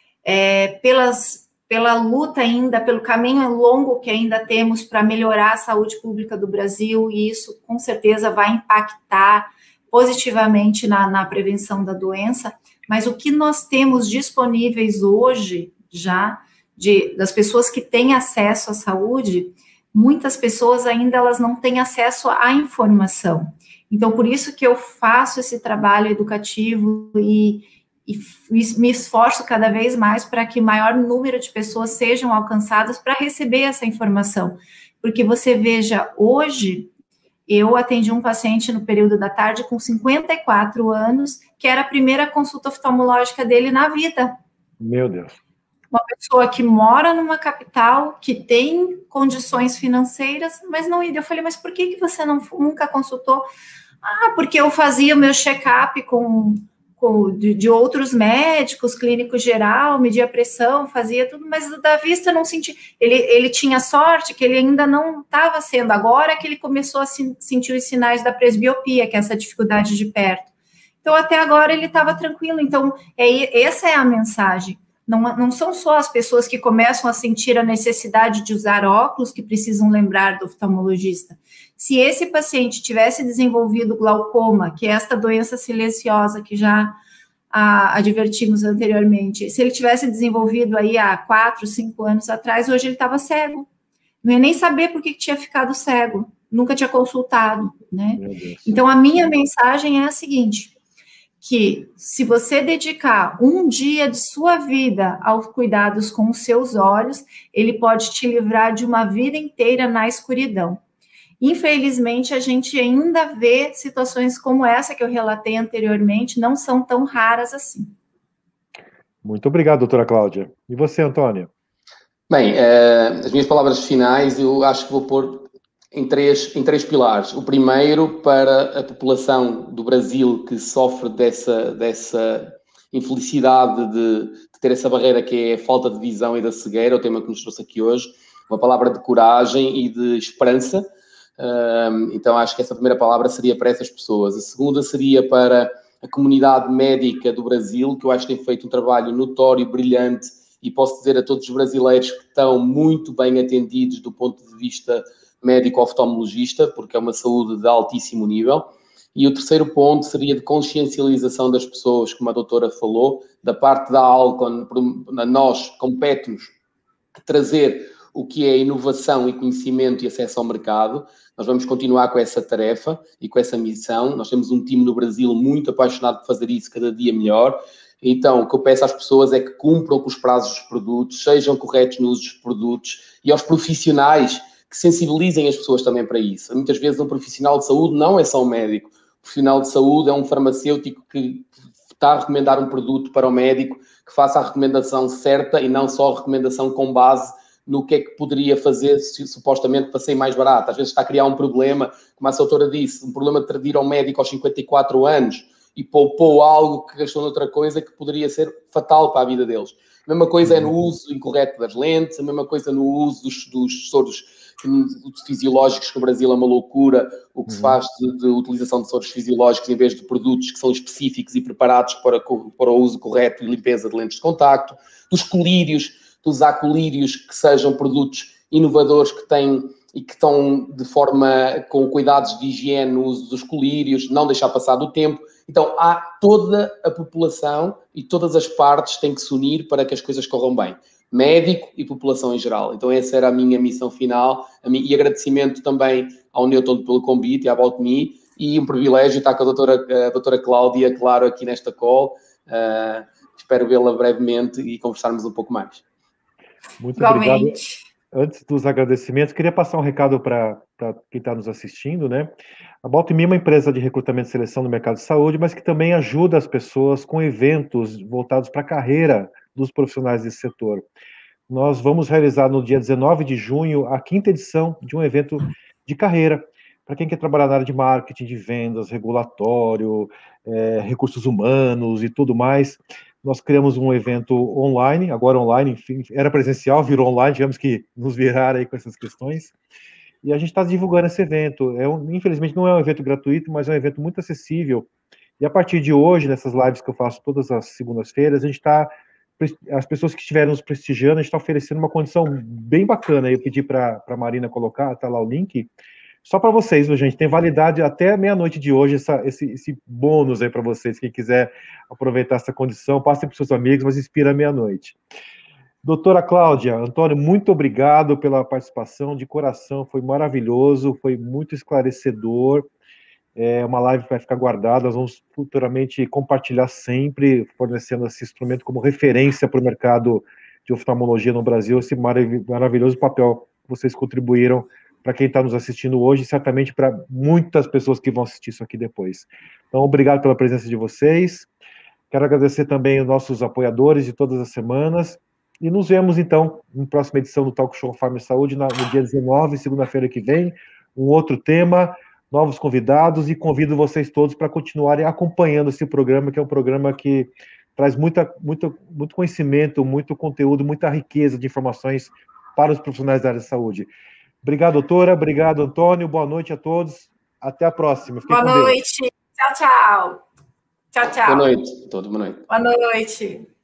é, pelas pela luta ainda, pelo caminho longo que ainda temos para melhorar a saúde pública do Brasil, e isso com certeza vai impactar positivamente na, na prevenção da doença, mas o que nós temos disponíveis hoje, já, de, das pessoas que têm acesso à saúde, muitas pessoas ainda elas não têm acesso à informação. Então, por isso que eu faço esse trabalho educativo e E me esforço cada vez mais para que o maior número de pessoas sejam alcançadas para receber essa informação. Porque você veja, hoje, eu atendi um paciente no período da tarde com cinquenta e quatro anos, que era a primeira consulta oftalmológica dele na vida. Meu Deus. Uma pessoa que mora numa capital, que tem condições financeiras, mas não ia. Eu falei, mas por que, que você não, nunca consultou? Ah, porque eu fazia o meu check-up com... De, de outros médicos, clínico geral, media pressão, fazia tudo, mas da vista eu não senti. Ele, ele tinha sorte que ele ainda não estava sendo, agora que ele começou a se, sentir os sinais da presbiopia, que é essa dificuldade de perto. Então, até agora ele estava tranquilo. Então, é, essa é a mensagem. Não, não são só as pessoas que começam a sentir a necessidade de usar óculos que precisam lembrar do oftalmologista. Se esse paciente tivesse desenvolvido glaucoma, que é esta doença silenciosa que já a, advertimos anteriormente, se ele tivesse desenvolvido aí há quatro, cinco anos atrás, hoje ele estava cego. Não ia nem saber por que tinha ficado cego, nunca tinha consultado, né? Então, a minha mensagem é a seguinte, que se você dedicar um dia de sua vida aos cuidados com os seus olhos, ele pode te livrar de uma vida inteira na escuridão. Infelizmente, a gente ainda vê situações como essa que eu relatei anteriormente, não são tão raras assim. Muito obrigado, doutora Cláudia. E você, Antônio? Bem, uh, as minhas palavras finais eu acho que vou pôr em três, em três pilares. O primeiro, para a população do Brasil que sofre dessa, dessa infelicidade de, de ter essa barreira que é a falta de visão e da cegueira, o tema que nos trouxe aqui hoje, uma palavra de coragem e de esperança. Um, então, acho que essa primeira palavra seria para essas pessoas. A segunda seria para a comunidade médica do Brasil, que eu acho que tem feito um trabalho notório, brilhante, e posso dizer a todos os brasileiros que estão muito bem atendidos do ponto de vista médico-oftalmologista, porque é uma saúde de altíssimo nível. E o terceiro ponto seria de consciencialização das pessoas, como a doutora falou, da parte da Alcon, a nós, compete-nos trazer o que é inovação e conhecimento e acesso ao mercado. Nós vamos continuar com essa tarefa e com essa missão. Nós temos um time no Brasil muito apaixonado por fazer isso cada dia melhor. Então, o que eu peço às pessoas é que cumpram com os prazos dos produtos, sejam corretos no uso dos produtos e aos profissionais que sensibilizem as pessoas também para isso. Muitas vezes um profissional de saúde não é só um médico. O profissional de saúde é um farmacêutico que está a recomendar um produto para o médico que faça a recomendação certa e não só a recomendação com base no que é que poderia fazer supostamente para ser mais barato. Às vezes está a criar um problema, como a doutora disse, um problema de ir ao médico aos cinquenta e quatro anos e poupou algo que gastou noutra coisa que poderia ser fatal para a vida deles. A mesma coisa é no uso incorreto das lentes, a mesma coisa no uso dos, dos soros fisiológicos, que no Brasil é uma loucura, o que uhum. se faz de, de utilização de soros fisiológicos em vez de produtos que são específicos e preparados para, para o uso correto e limpeza de lentes de contacto, dos colírios, de usar colírios que sejam produtos inovadores que têm e que estão de forma com cuidados de higiene no uso dos colírios, não deixar passar do tempo. Então, há toda a população e todas as partes têm que se unir para que as coisas corram bem. Médico e população em geral. Então, essa era a minha missão final. A mim, e agradecimento também ao Newton pelo convite e à About Me. E um privilégio estar com a doutora, a doutora Cláudia, claro, aqui nesta call. Uh, espero vê-la brevemente e conversarmos um pouco mais. Muito Igualmente. Obrigado. Antes dos agradecimentos, queria passar um recado para quem está nos assistindo, né? A About Me é uma empresa de recrutamento e seleção no mercado de saúde, mas que também ajuda as pessoas com eventos voltados para a carreira dos profissionais desse setor. Nós vamos realizar no dia dezenove de junho a quinta edição de um evento de carreira, para quem quer trabalhar na área de marketing, de vendas, regulatório, é, recursos humanos e tudo mais. Nós criamos um evento online, agora online, enfim, era presencial, virou online, tivemos que nos virar aí com essas questões. E a gente está divulgando esse evento. É um, infelizmente não é um evento gratuito, mas é um evento muito acessível. E a partir de hoje, nessas lives que eu faço todas as segundas-feiras, a gente está, as pessoas que estiverem nos prestigiando, a gente está oferecendo uma condição bem bacana. Eu pedi para a Marina colocar, está lá o link. Só para vocês, gente, tem validade até meia-noite de hoje, essa, esse, esse bônus aí para vocês, quem quiser aproveitar essa condição, passem para os seus amigos, mas inspira meia-noite. Doutora Cláudia, Antônio, muito obrigado pela participação, de coração, foi maravilhoso, foi muito esclarecedor, é uma live que vai ficar guardada, nós vamos futuramente compartilhar sempre, fornecendo esse instrumento como referência para o mercado de oftalmologia no Brasil, esse maravilhoso papel que vocês contribuíram para quem está nos assistindo hoje, e certamente para muitas pessoas que vão assistir isso aqui depois. Então, obrigado pela presença de vocês. Quero agradecer também os nossos apoiadores de todas as semanas. E nos vemos, então, na próxima edição do Talk Show Farma e Saúde, no dia dezenove, segunda-feira que vem. Um outro tema, novos convidados, e convido vocês todos para continuarem acompanhando esse programa, que é um programa que traz muita, muita, muito conhecimento, muito conteúdo, muita riqueza de informações para os profissionais da área de saúde. Obrigado, doutora. Obrigado, Antônio. Boa noite a todos. Até a próxima. Fiquem boa noite. Tchau, tchau. Tchau, tchau. Boa noite. Todo boa noite. Boa noite.